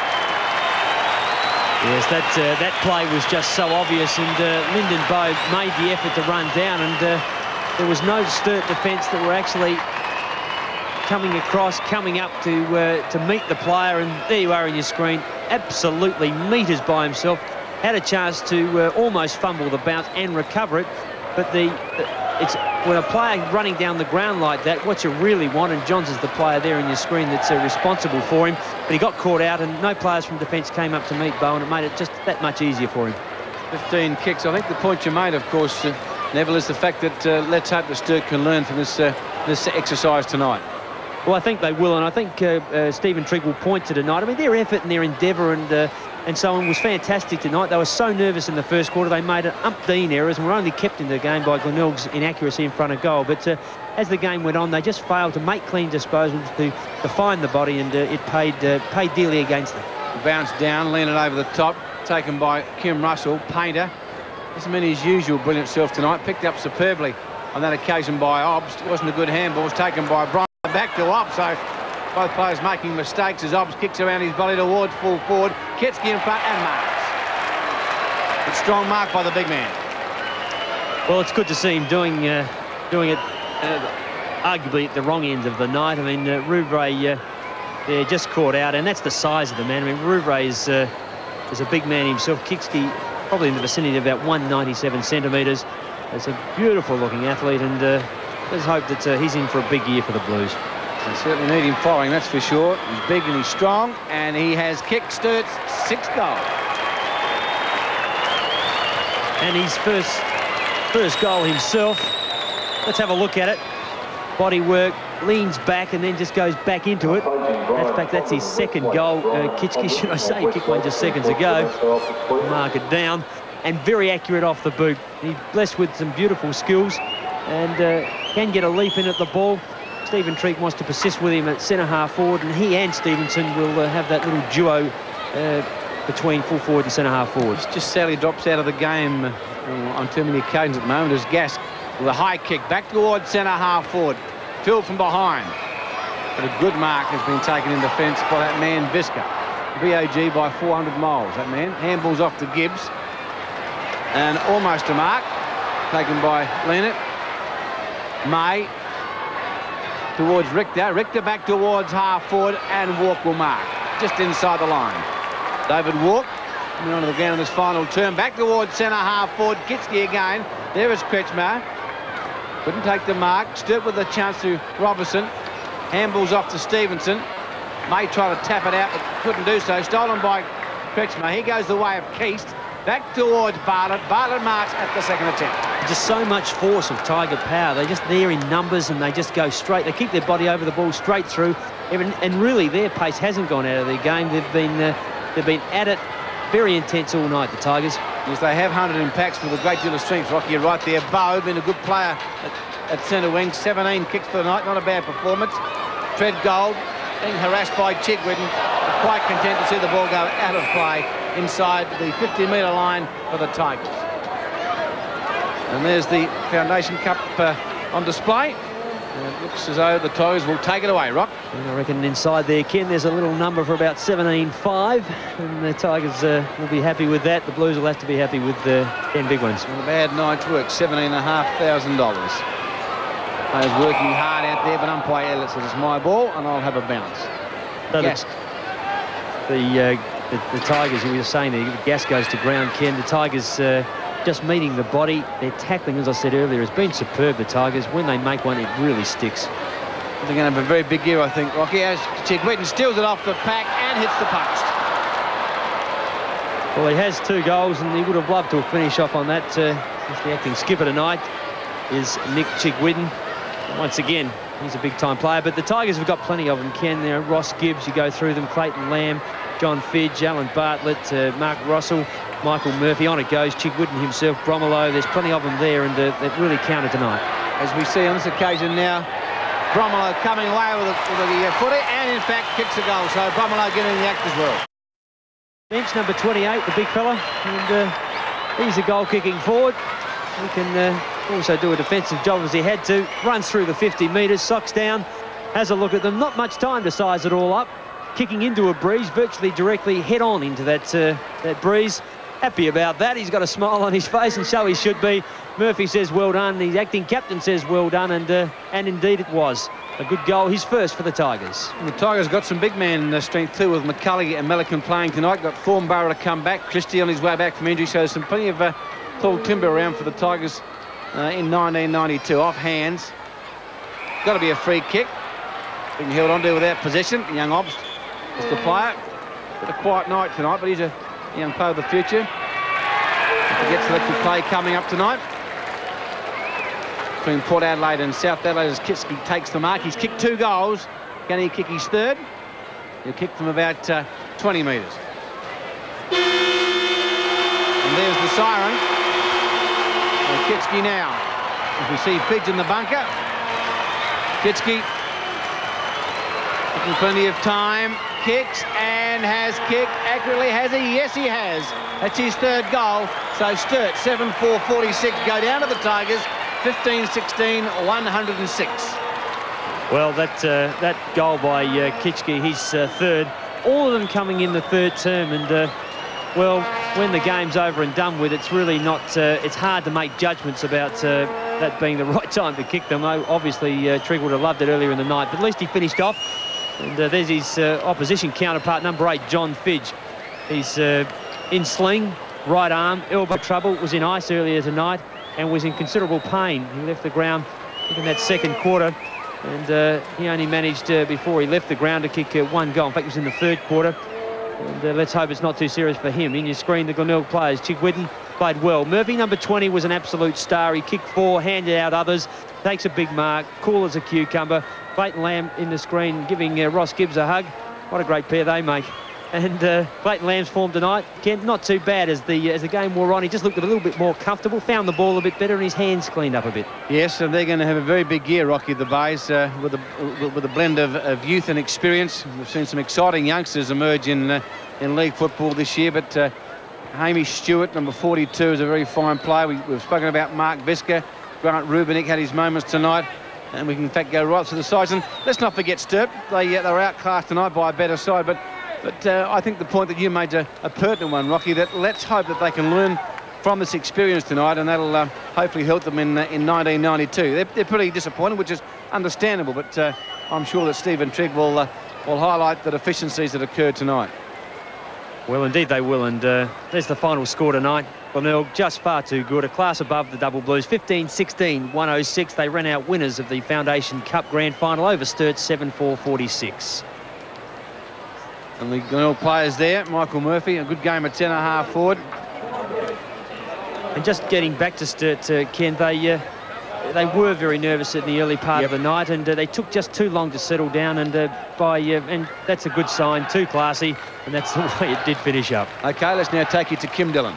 Yes, that play was just so obvious, and Lyndon Bowe made the effort to run down, and there was no Sturt defence that were actually coming across, coming up to meet the player, and there you are on your screen. Absolutely metres by himself. Had a chance to almost fumble the bounce and recover it, but it's when a player running down the ground like that, what you really want, and Johns is the player there on your screen that's responsible for him, but he got caught out, and no players from defence came up to meet Bowe, and it made it just that much easier for him. 15 kicks. I think the point you made, of course, Neville, is the fact that let's hope that Sturt can learn from this exercise tonight. Well, I think they will, and I think Stephen Trigg will point to tonight. I mean, their effort and their endeavour and so on was fantastic tonight. They were so nervous in the first quarter. They made an umpteen errors and were only kept in the game by Glenelg's inaccuracy in front of goal. But as the game went on, they just failed to make clean disposals to find the body, and it paid dearly against them. Bounce down, lean it over the top, taken by Kim Russell. Painter, doesn't mean his usual brilliant self tonight, picked up superbly on that occasion by Obbs. It wasn't a good handball, was taken by Brian. Back to Obbs, so both players making mistakes as Obbs kicks around his body towards full forward. Kitski in front and marks. It's strong mark by the big man. Well, it's good to see him doing it arguably at the wrong end of the night. I mean, Rouvray just caught out, and that's the size of the man. I mean, Rouvray is a big man himself. Kitski probably in the vicinity of about 197 centimetres. It's a beautiful looking athlete, and let's hope that he's in for a big year for the Blues. They certainly need him following, that's for sure. He's big and he's strong, and he has kicked Sturt's 6th goal. And his first goal himself. Let's have a look at it. Body work, leans back, and then just goes back into it. In fact, that's his 2nd goal. Kitski, should I say, he kicked one just seconds ago. Mark it down. And very accurate off the boot. He's blessed with some beautiful skills, and can get a leap in at the ball. Stephen Trigg wants to persist with him at centre-half forward, and he and Stevenson will have that little duo between full forward and centre-half forward. Just sadly drops out of the game on too many occasions at the moment as Gask with a high kick back towards centre-half forward. Filled from behind. But a good mark has been taken in defence by that man, Visca. VOG by 400 miles, that man. Handballs off to Gibbs. And almost a mark taken by Leonard. May towards Richter. Richter back towards half forward, and Walk will mark just inside the line. David Walk coming onto the ground in this final term. Back towards centre half forward. Kitski again. There is Kretschmar. Couldn't take the mark. Sturt with a chance to Robertson. Handballs off to Stevenson. May try to tap it out, but couldn't do so. Stolen by Kretschmar. He goes the way of Keast. Back towards Bartlett. Bartlett marks at the 2nd attempt. Just so much force of Tiger power. They're just there in numbers, and they just go straight. They keep their body over the ball straight through. And really, their pace hasn't gone out of their game. They've been at it very intense all night, the Tigers. Yes, they have hunted in packs with a great deal of strength. Rocky, you're right there. Bowe, been a good player at centre wing. 17 kicks for the night. Not a bad performance. Tread Gold being harassed by Chigwin. Quite content to see the ball go out of play inside the 50-metre line for the Tigers. And there's the Foundation Cup on display. And it looks as though the Tigers will take it away, Rock. And I reckon inside there, Ken, there's a little number for about 17.5, and the Tigers will be happy with that. The Blues will have to be happy with the 10 big ones. Well, a bad night's work, $17,500. Players working hard out there, but umpire Elliott says it's my ball and I'll have a bounce. So Gas. The Tigers, you were saying there, the gas goes to ground, Ken. The Tigers just meeting the body. Their tackling, as I said earlier, has been superb, the Tigers. When they make one, it really sticks. They're going to have a very big year, I think, Rocky, as Chigwitten steals it off the pack and hits the post. Well, he has 2 goals, and he would have loved to finish off on that. The acting skipper tonight is Nick Chigwitten. Once again, he's a big-time player, but the Tigers have got plenty of them, Ken. There, Ross Gibbs, you go through them, Clayton Lamb, John Fidge, Alan Bartlett, Mark Russell, Michael Murphy. On it goes, Chigwitten himself, Bromelo. There's plenty of them there, and they've really counted tonight. As we see on this occasion now, Bromelo coming away with the footy, and in fact kicks a goal. So Bromelo getting the act as well. Bench number 28, the big fella, and he's a goal-kicking forward. He can also do a defensive job as he had to. Runs through the 50 metres, socks down, has a look at them. Not much time to size it all up. Kicking into a breeze, virtually directly head-on into that breeze. Happy about that. He's got a smile on his face, and so he should be. Murphy says well done. The acting captain says well done, and indeed it was. A good goal, his first for the Tigers. And the Tigers got some big man strength too, with McCulley and Melican playing tonight. Got Thornborough to come back. Christie on his way back from injury, so there's some plenty of tall timber around for the Tigers in 1992. Off hands. Got to be a free kick. Being held on to without possession. Young Obst is the player. Bit of a quiet night tonight, but he's a young player of the future. He gets selected play coming up tonight between Port Adelaide and South Adelaide as Kitski takes the mark. He's kicked 2 goals. Can he kick his 3rd? He'll kick from about 20 metres. And there's the siren. Kitski now. As we see Fidge in the bunker. Kitski taking plenty of time. Kicks and has kicked accurately. Has he? Yes, he has. That's his 3rd goal. So Sturt, 7-4-46, go down to the Tigers. 15-16, 106. Well, that goal by Kitski, his 3rd. All of them coming in the 3rd term, and well, when the game's over and done with, it's really not. It's hard to make judgments about that being the right time to kick them. Obviously, Trigg would have loved it earlier in the night, but at least he finished off. And there's his opposition counterpart, number 8, John Fidge. He's in sling, right arm, elbow trouble, was in ice earlier tonight and was in considerable pain. He left the ground in that 2nd quarter, and he only managed, before he left the ground, to kick 1 goal. In fact, it was in the 3rd quarter. And let's hope it's not too serious for him. In your screen, the Glenelg players. Chigwitten played well. Murphy, number 20, was an absolute star. He kicked 4, handed out others, takes a big mark, cool as a cucumber. Clayton Lamb in the screen, giving Ross Gibbs a hug. What a great pair they make. And Clayton Lamb's form tonight, Ken, not too bad as the game wore on. He just looked a little bit more comfortable, found the ball a bit better, and his hands cleaned up a bit. Yes, and they're going to have a very big year, Rocky, the Bays, with a blend of youth and experience. We've seen some exciting youngsters emerge in league football this year, but Hamish Stewart, number 42, is a very fine player. We've spoken about Mark Viska. Grant Rubinick had his moments tonight, and we can in fact go right through the sides. And let's not forget Sturt. They were outclassed tonight by a better side, but I think the point that you made a pertinent one, Rocky, that let's hope that they can learn from this experience tonight, and that'll hopefully help them in 1992. They're pretty disappointed, which is understandable, but I'm sure that Stephen Trigg will highlight the deficiencies that occurred tonight. Well, indeed they will, and there's the final score tonight. Glenelg just far too good, a class above the Double Blues, 15-16, 106. They ran out winners of the Foundation Cup Grand Final over Sturt, 7-4-46. And the Glenelg players there, Michael Murphy, a good game at 10.5 forward. And just getting back to Sturt, Ken, they were very nervous in the early part of the night, and they took just too long to settle down, and and that's a good sign, too classy, and that's the way it did finish up. Okay, let's now take you to Kim Dillon.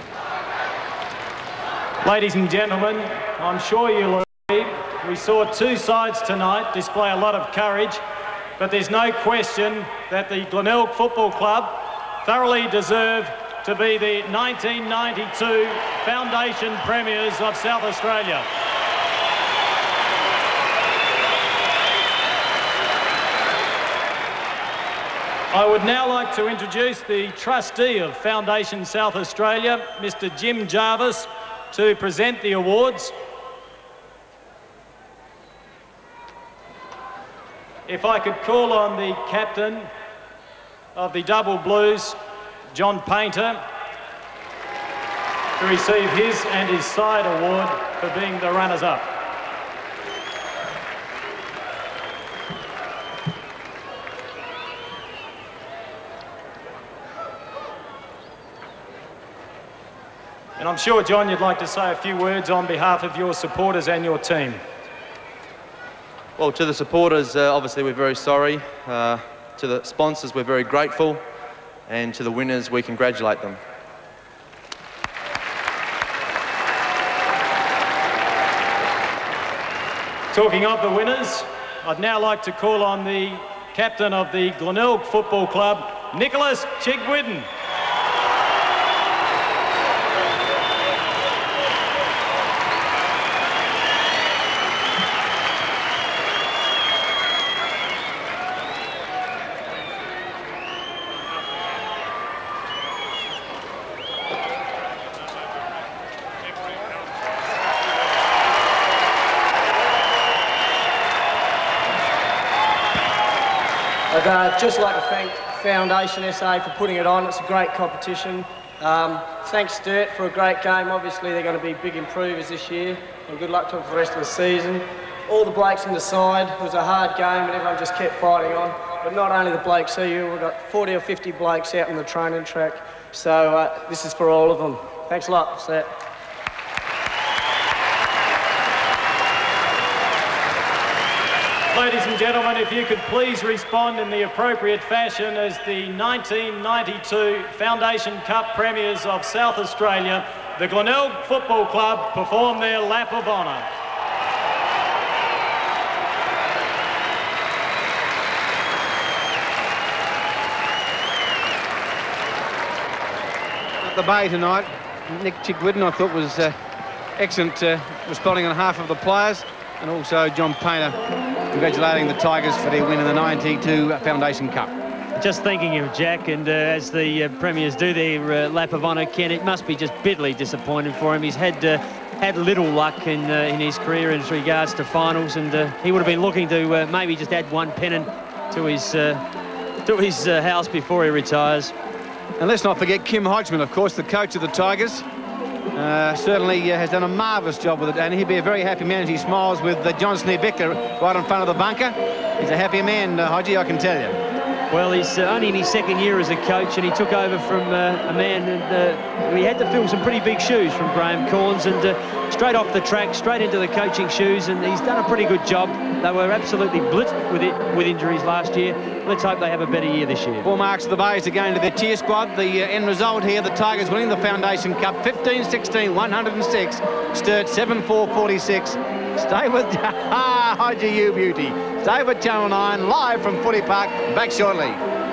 Ladies and gentlemen, I'm sure you'll agree, we saw 2 sides tonight display a lot of courage, but there's no question that the Glenelg Football Club thoroughly deserve to be the 1992 Foundation Premiers of South Australia. I would now like to introduce the trustee of Foundation South Australia, Mr. Jim Jarvis, to present the awards. If I could call on the captain of the Double Blues, John Painter, to receive his and his side award for being the runners-up. And I'm sure, John, you'd like to say a few words on behalf of your supporters and your team. Well, to the supporters, obviously we're very sorry. To the sponsors, we're very grateful. And to the winners, we congratulate them. Talking of the winners, I'd now like to call on the captain of the Glenelg Football Club, Nicholas Chigwidden. I'd just like to thank Foundation SA for putting it on. It's a great competition. Thanks, Sturt, for a great game. Obviously, they're going to be big improvers this year, and good luck to them for the rest of the season. All the blokes on the side, it was a hard game, and everyone just kept fighting on. But not only the blokes, so we've got 40 or 50 blokes out on the training track. So this is for all of them. Thanks a lot, Sturt. Ladies and gentlemen, if you could please respond in the appropriate fashion as the 1992 Foundation Cup Premiers of South Australia, the Glenelg Football Club, perform their lap of honour. At the bay tonight, Nick Chigwidden, I thought, was excellent responding on behalf of the players, and also John Painter congratulating the Tigers for their win in the 92 Foundation Cup. Just thinking of Jack, and as the Premiers do their lap of honour, Ken, it must be just bitterly disappointing for him. He's had little luck in his career in regards to finals, and he would have been looking to maybe just add one pennant to his house before he retires. And let's not forget Kim Hodgman, of course, the coach of the Tigers. Certainly has done a marvellous job with it, and he'd be a very happy man as he smiles with John Sneevictor right in front of the bunker. He's a happy man, Hodgie, I can tell you. Well, he's only in his second year as a coach, and he took over from a man who he had to fill some pretty big shoes from Graham Corns, and straight off the track, straight into the coaching shoes, and he's done a pretty good job. They were absolutely blitzed with injuries last year. Let's hope they have a better year this year. 4 marks to the Bays to go into their cheer squad. The end result here, the Tigers winning the Foundation Cup 15-16, 106. Sturt 7-4-46. Stay with Hodgie, you beauty. Stay with Channel 9, live from Footy Park. Back shortly.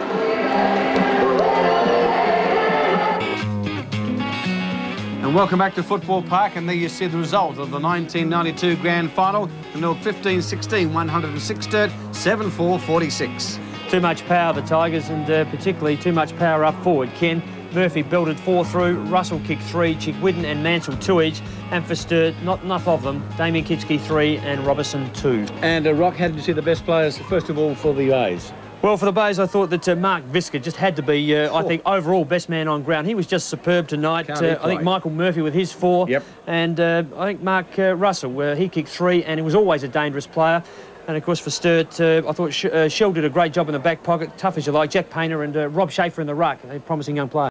And welcome back to Football Park, and there you see the result of the 1992 Grand Final. Glenelg 15-16, 106 Sturt, 7-4-46. Too much power, the Tigers, and particularly too much power up forward. Ken Murphy belted 4 through, Russell kicked 3, Chigwidden and Mansell 2 each, and for Sturt, not enough of them, Damien Kitski 3 and Robertson 2. And Rock, how did you see the best players, first of all, for the A's? Well, for the Bays, I thought that Mark Visker just had to be, I think, overall best man on ground. He was just superb tonight. I think Michael Murphy with his 4. Yep. And I think Mark Russell, he kicked 3, and he was always a dangerous player. And, of course, for Sturt, I thought Shell did a great job in the back pocket, tough as you like. Jack Painter and Rob Schaefer in the ruck, a promising young player.